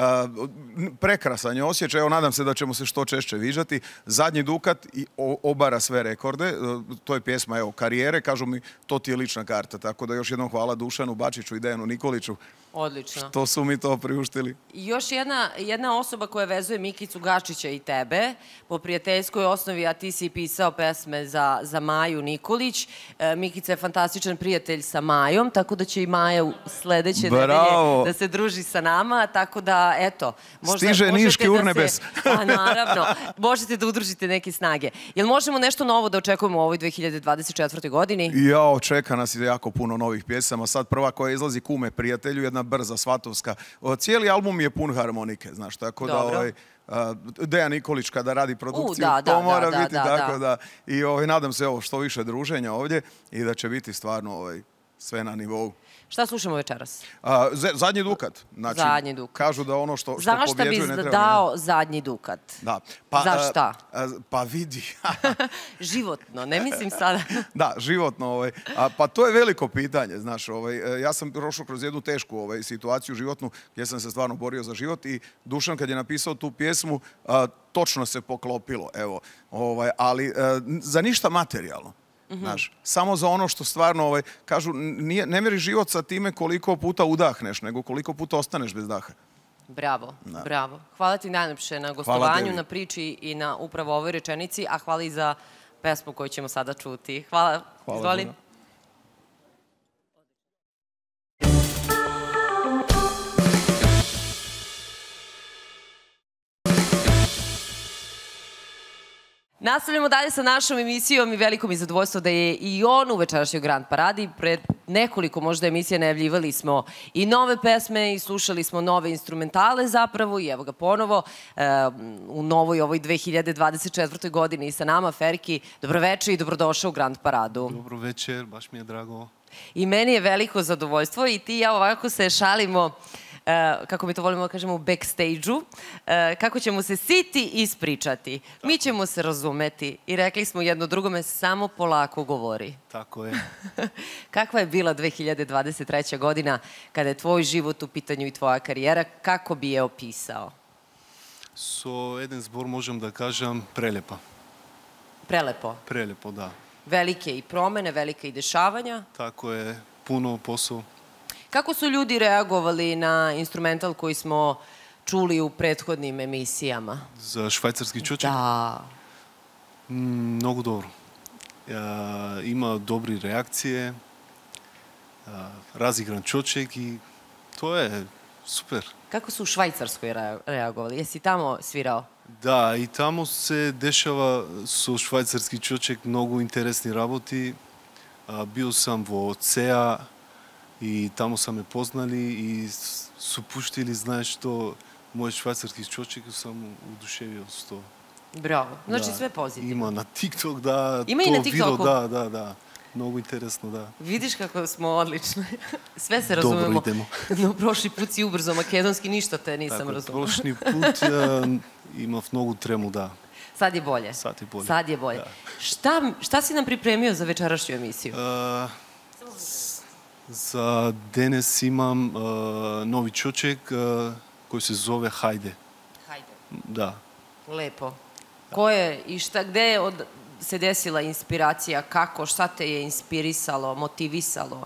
prekrasan je osjećaj, evo nadam se da ćemo se što češće viđati. Zadnji Dukat i o, obara sve rekorde. Uh, to je pjesma, evo, karijere, kažu mi, to ti je lična karta. Tako da još jednom hvala Dušanu Bačiću i Dejanu Nikoliću. Odlično. Što su mi to priuštili. I još jedna, jedna osoba koja vezuje Mikicu Gačića i tebe, po prijateljskoj osnovi, a ti si pisao pesme za, za Maju Nikolić. E, Mikica je fantastičan prijatelj sa Majom, tako da će i Maja u sledeće nedelje da se druži sa nama, tako da, eto, možda stiže Niški da urnebes. Se, a naravno, možete da udružite neke snage. Jel možemo nešto novo da očekujemo u ovoj dve hiljade dvadeset četvrtoj godini? Ja, čeka nas jako puno novih pjesama. Sad prva koja izlazi, Kume prijatelju, jedna brza svatovska. Cijeli album je pun harmonike, znaš, tako da ovaj, Dejan Nikolić kada radi produkciju, to mora biti tako da. I nadam se što više druženja ovdje i da će biti stvarno sve na nivou. Šta slušamo večeras? Zadnji Dukat. Zadnji Dukat. Kažu da ono što pobjeđuje ne treba... Zašto bi dao Zadnji Dukat? Da. Za šta? Pa vidi. Životno, ne mislim sada. Da, životno. Pa to je veliko pitanje, znaš. Ja sam prošao kroz jednu tešku situaciju životnu gdje sam se stvarno borio za život i Dušan kad je napisao tu pjesmu, točno se poklopilo, evo. Ali za ništa materijalno. Znaš, samo za ono što stvarno, ovaj, kažu, nije, ne mjeri život sa time koliko puta udahneš, nego koliko puta ostaneš bez daha. Bravo, da. Bravo. Hvala ti najljepše na gostovanju, na priči i na upravo ovoj rečenici, a hvala i za pesmu koju ćemo sada čuti. Hvala. Hvala. Izvoli. Nastavljamo dalje sa našom emisijom i veliko mi zadovoljstvo da je i on u večerašnjoj Grand Paradi. Pred nekoliko možda emisija najavljivali smo i nove pesme i slušali smo nove instrumentale zapravo i evo ga ponovo u novoj ovoj dve hiljade dvadeset četvrtoj godini i sa nama Ferki. Dobroveče i dobrodošao u Grand Paradu. Dobro večer, baš mi je drago. I meni je veliko zadovoljstvo i ti i ja ovako se šalimo, kako mi to volimo da kažemo, u backstage-u, kako ćemo se siti ispričati. Mi ćemo se razumeti i rekli smo jedno drugome samo polako govori. Tako je. Kakva je bila dve hiljade dvadeset treća godina kada je tvoj život u pitanju i tvoja karijera? Kako bi je opisao? So, jedan zbor možem da kažem prelepa. Prelepo? Prelepo, da. Velike i promene, velike i dešavanja? Tako je, puno posao. Kako su ljudi reagovali na instrumental koji smo čuli u prethodnim emisijama? Za švajcarski čoček? Da. Mnogo dobro. Ima dobri reakcije, razigran čoček i to je super. Kako su u Švajcarskoj reagovali? Jesi tamo svirao? Da, i tamo se dešava su švajcarski čoček mnogo interesni raboti. Bio sam vo C E A i tamo sam me poznali i su puštili, znaš što, moj švajcarski čoček sam uduševio s to. Bravo, znači sve pozitivno. Ima na TikTok, da. Ima i na TikToku? Da, da, da. Mnogo interesno, da. Vidiš kako smo odlični. Sve se razumemo. Dobro idemo. No, prošli put si ubrzo makedonski, ništa te nisam razumela. Prošli put imav mnogo tremu, da. Sad je bolje? Sad je bolje. Sad je bolje. Šta si nam pripremio za večerašnju emisiju? Za danas imam novi čoček koji se zove Hajde. Hajde. Da. Lepo. Ko je i šta, gde je se desila inspiracija, kako, šta te je inspirisalo, motivisalo?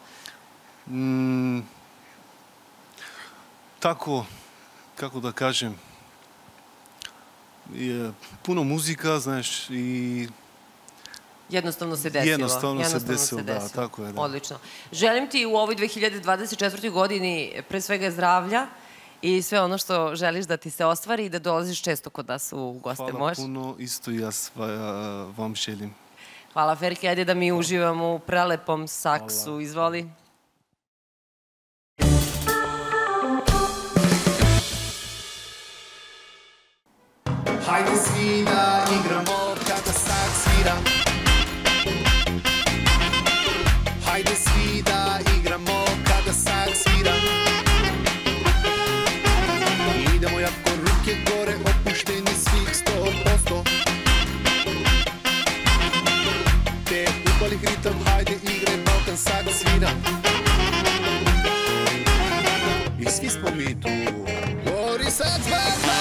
Tako, kako da kažem, puno muzika, znaš, i jednostavno se desilo. Jednostavno se desilo, da, tako je. Odlično. Želim ti u ovoj dve hiljade dvadeset četvrtoj godini pre svega zdravlja i sve ono što želiš da ti se ostvari i da dolaziš često kod nas u goste. Hvala puno, isto i ja vam želim. Hvala, Ferki, ajde da mi uživamo u prelepom saksu. Izvoli. Hajde svi da igramo kada saks svira. Hajde svi da igramo kada saks svira. Idemo jako ruke gore, opušteni svih sto posto. Te upali ritam, hajde igre, Balkan saks svira. I svi smo mi tu, gori sad zvaka.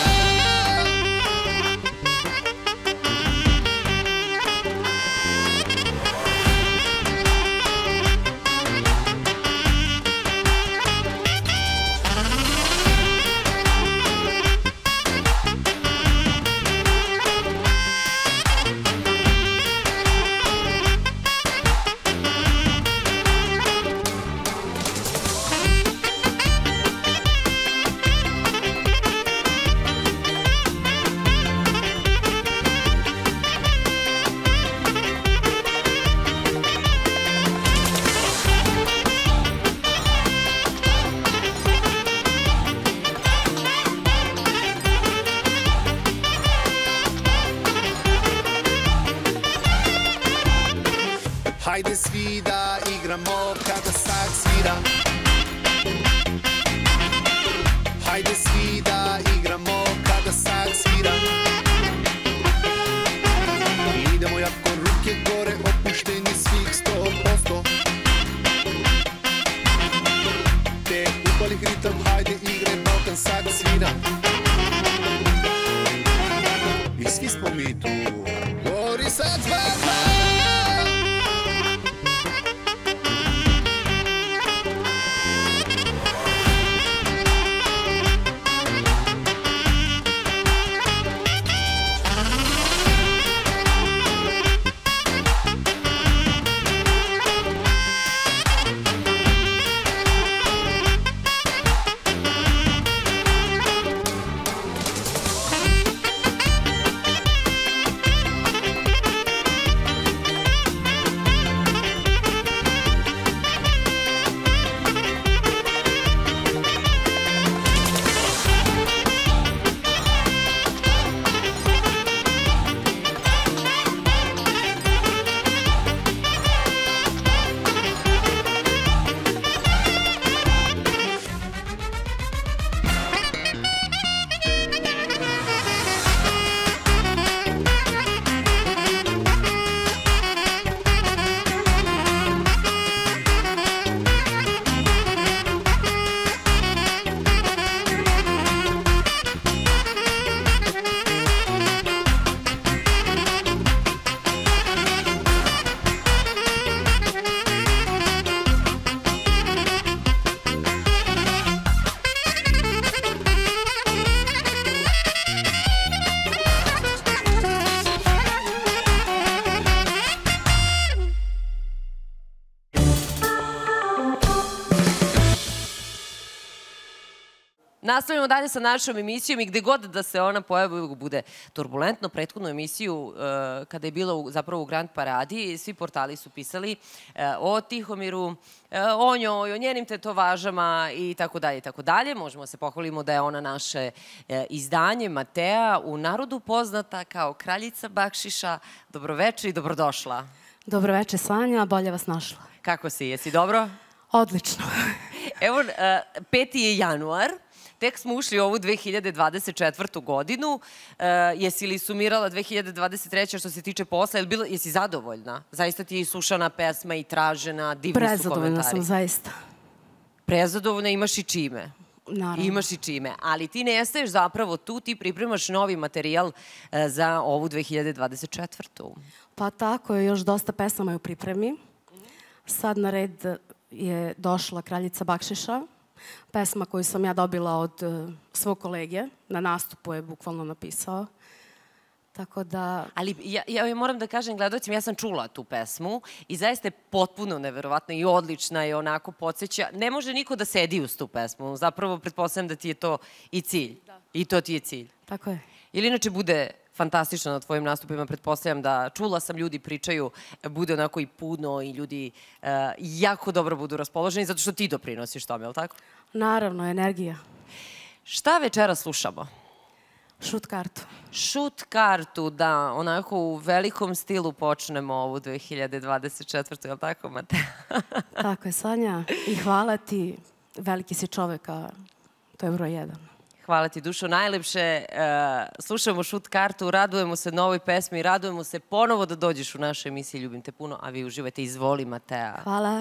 Nastavljamo dalje sa našom emisijom i gde god da se ona pojavi uvijek bude turbulentno. Prethodnu emisiju, kada je bila zapravo u Grand Paradi, svi portali su pisali o Tihomiru, o njoj, o njenim tetovažama i tako dalje i tako dalje. Možemo se pohvalimo da je ona naše izdanje, Matea, u narodu poznata kao kraljica bakšiša. Dobroveče i dobrodošla. Dobroveče, Sanja, bolje vas našla. Kako si, jesi dobro? Odlično. Evo, peti je januar. Tek smo ušli u ovu dve hiljade dvadeset četvrtu godinu. Jesi li sumirala dve hiljade dvadeset treće što se tiče posla? Jesi zadovoljna? Zaista ti je slušana pesma i tražena, divni su komentari. Prezadovoljna sam, zaista. Prezadovoljna, imaš i čime. Naravno. Imaš i čime. Ali ti ne staješ zapravo tu, ti pripremaš novi materijal za ovu dve hiljade dvadeset četvrtu. Pa tako je, još dosta pesama je u pripremi. Sad na red je došla Kraljica bakšiša. Pesma koju sam ja dobila od svog kolege, na nastupu je bukvalno napisao. Tako da... Ali ja moram da kažem gledalcima, ja sam čula tu pesmu i zaista je potpuno neverovatna i odlična i onako podsjeća. Ne može niko da sedi uz tu pesmu. Zapravo, pretpostavljam da ti je to i cilj. I to ti je cilj. Tako je. Ili inače bude fantastično na tvojim nastupima, pretpostavljam da čula sam, ljudi pričaju, bude onako i puno i ljudi jako dobro budu raspoloženi, zato što ti doprinosiš tome, je li tako? Naravno, energija. Šta večera slušamo? Šut kartu. Šut kartu, da, onako u velikom stilu počnemo ovu dve hiljade dvadeset četvrtu, je li tako, Matea? Tako je, Sanja. I hvala ti, veliki si čoveka, to je broj jedan. Hvala ti, Dušo, najlepše. Slušamo Šut kartu, radujemo se novoj pesmi, radujemo se ponovo da dođeš u našu emisiju. Ljubim te puno, a vi uživajte. Izvoli, Matea. Hvala.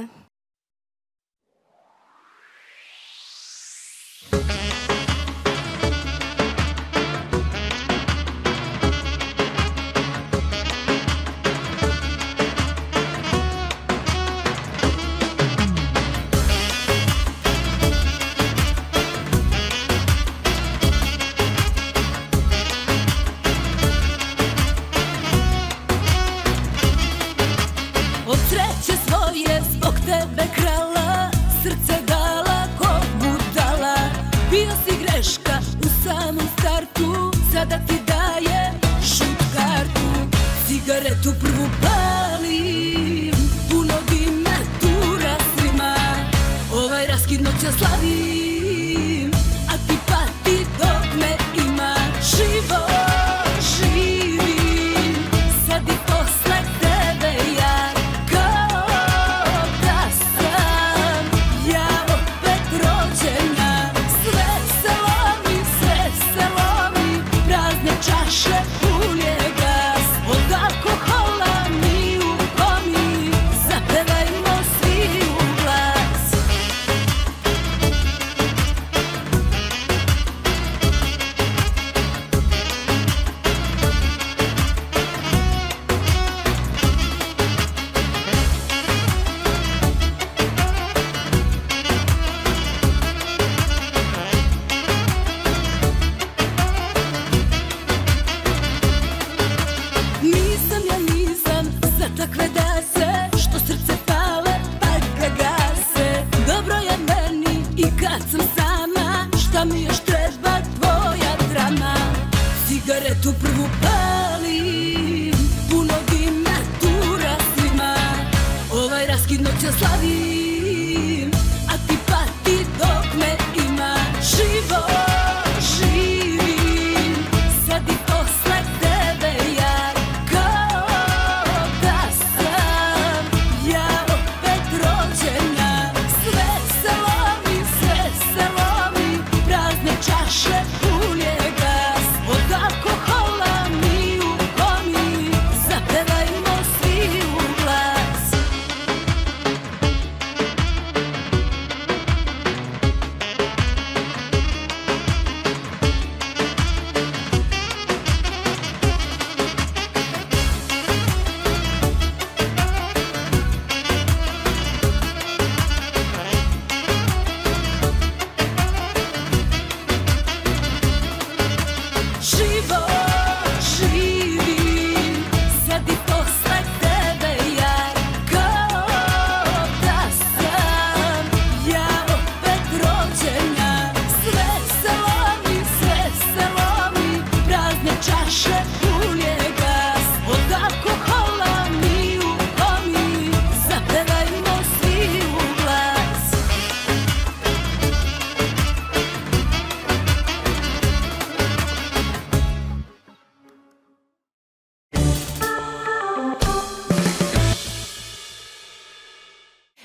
Od sreće svoje zbog tebe krala, srce dala ko budala. Bio si greška u samom startu, sada ti daje šut kartu. Cigaretu prvu palim, puno dime tura svima. Ovaj raskid noća slavim, a ti pati dok me ima. Život živim, sad i posle tebe ja. Kao da sam ja opet rođena. Sve se lomi, sve se lomi, prazne čaše pune gas. Od alkohola mi u komi, zapevajmo svi u glas.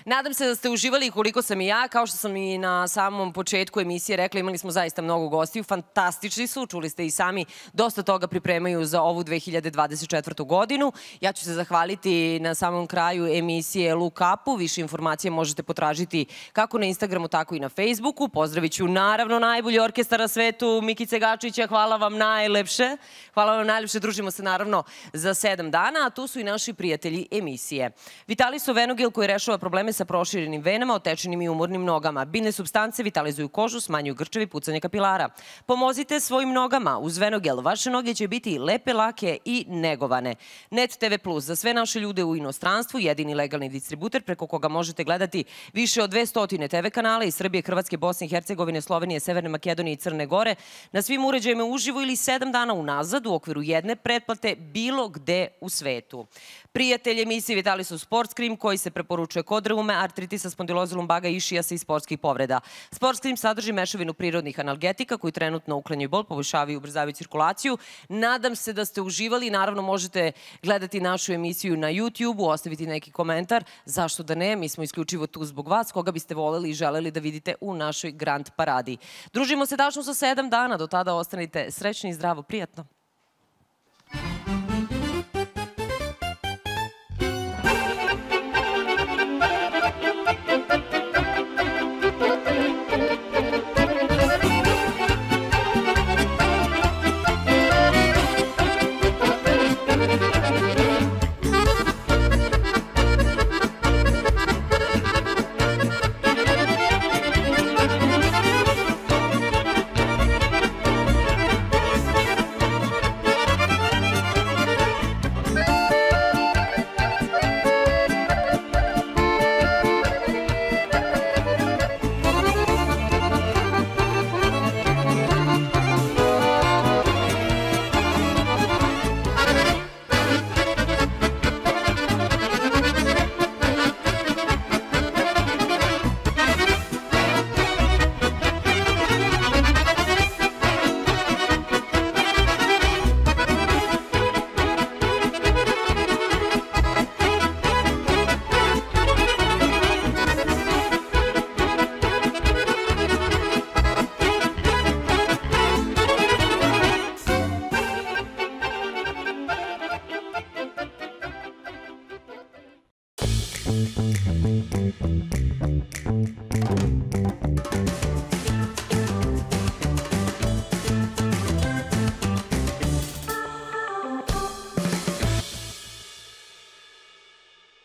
Nadam se da ste uživali koliko sam i ja. Kao što sam i na samom početku emisije rekla, imali smo zaista mnogo gostiju. Fantastični su, čuli ste i sami, dosta toga pripremaju za ovu dve hiljade dvadeset četvrtu godinu. Ja ću se zahvaliti na samom kraju emisije Look Upu. Više informacije možete potražiti kako na Instagramu, tako i na Facebooku. Pozdravit ću naravno najbolji orkestar na svetu, Mikice Gačića. Hvala vam najlepše. Hvala vam najlepše. Družimo se naravno za sedam dana, a tu su i naši prijatelji emisije. Vitaliso Venogel koji rešava probleme sa proširenim venama, otečenim i umornim nogama. Biljne supstance vitalizuju kožu, smanjuju grčevi, pucanje kapilara. Pomozite svojim nogama. Uz Venogel vaše noge će biti lepe, lake i negovane. Net te ve plus za sve naše ljude u inostranstvu, jedini legalni distributer preko koga možete gledati više od dvesta te ve kanala iz Srbije, Hrvatske, Bosne i Hercegovine, Slovenije, Severne Makedonije i Crne Gore na svim uređajima uživo ili sedam dana unazad u okviru jedne pretplate bilo gde u svetu. Prijatelj emisije Vitaliso Sports Cream koji se preporučuje kod reume, artritisa, spondiloze lumbaga, išijasa i sportskih povreda. Sports Cream sadrži mešavinu prirodnih analgetika koji trenutno uklanjaju bol, poboljšavaju i ubrzavaju cirkulaciju. Nadam se da ste uživali. Naravno možete gledati našu emisiju na YouTube-u, ostaviti neki komentar. Zašto da ne? Mi smo isključivo tu zbog vas. Koga biste voleli i želeli da vidite u našoj Grand Paradi. Družimo se tačno sa sedam dana. Do tada ostanite srećni i zdravo, prijatno.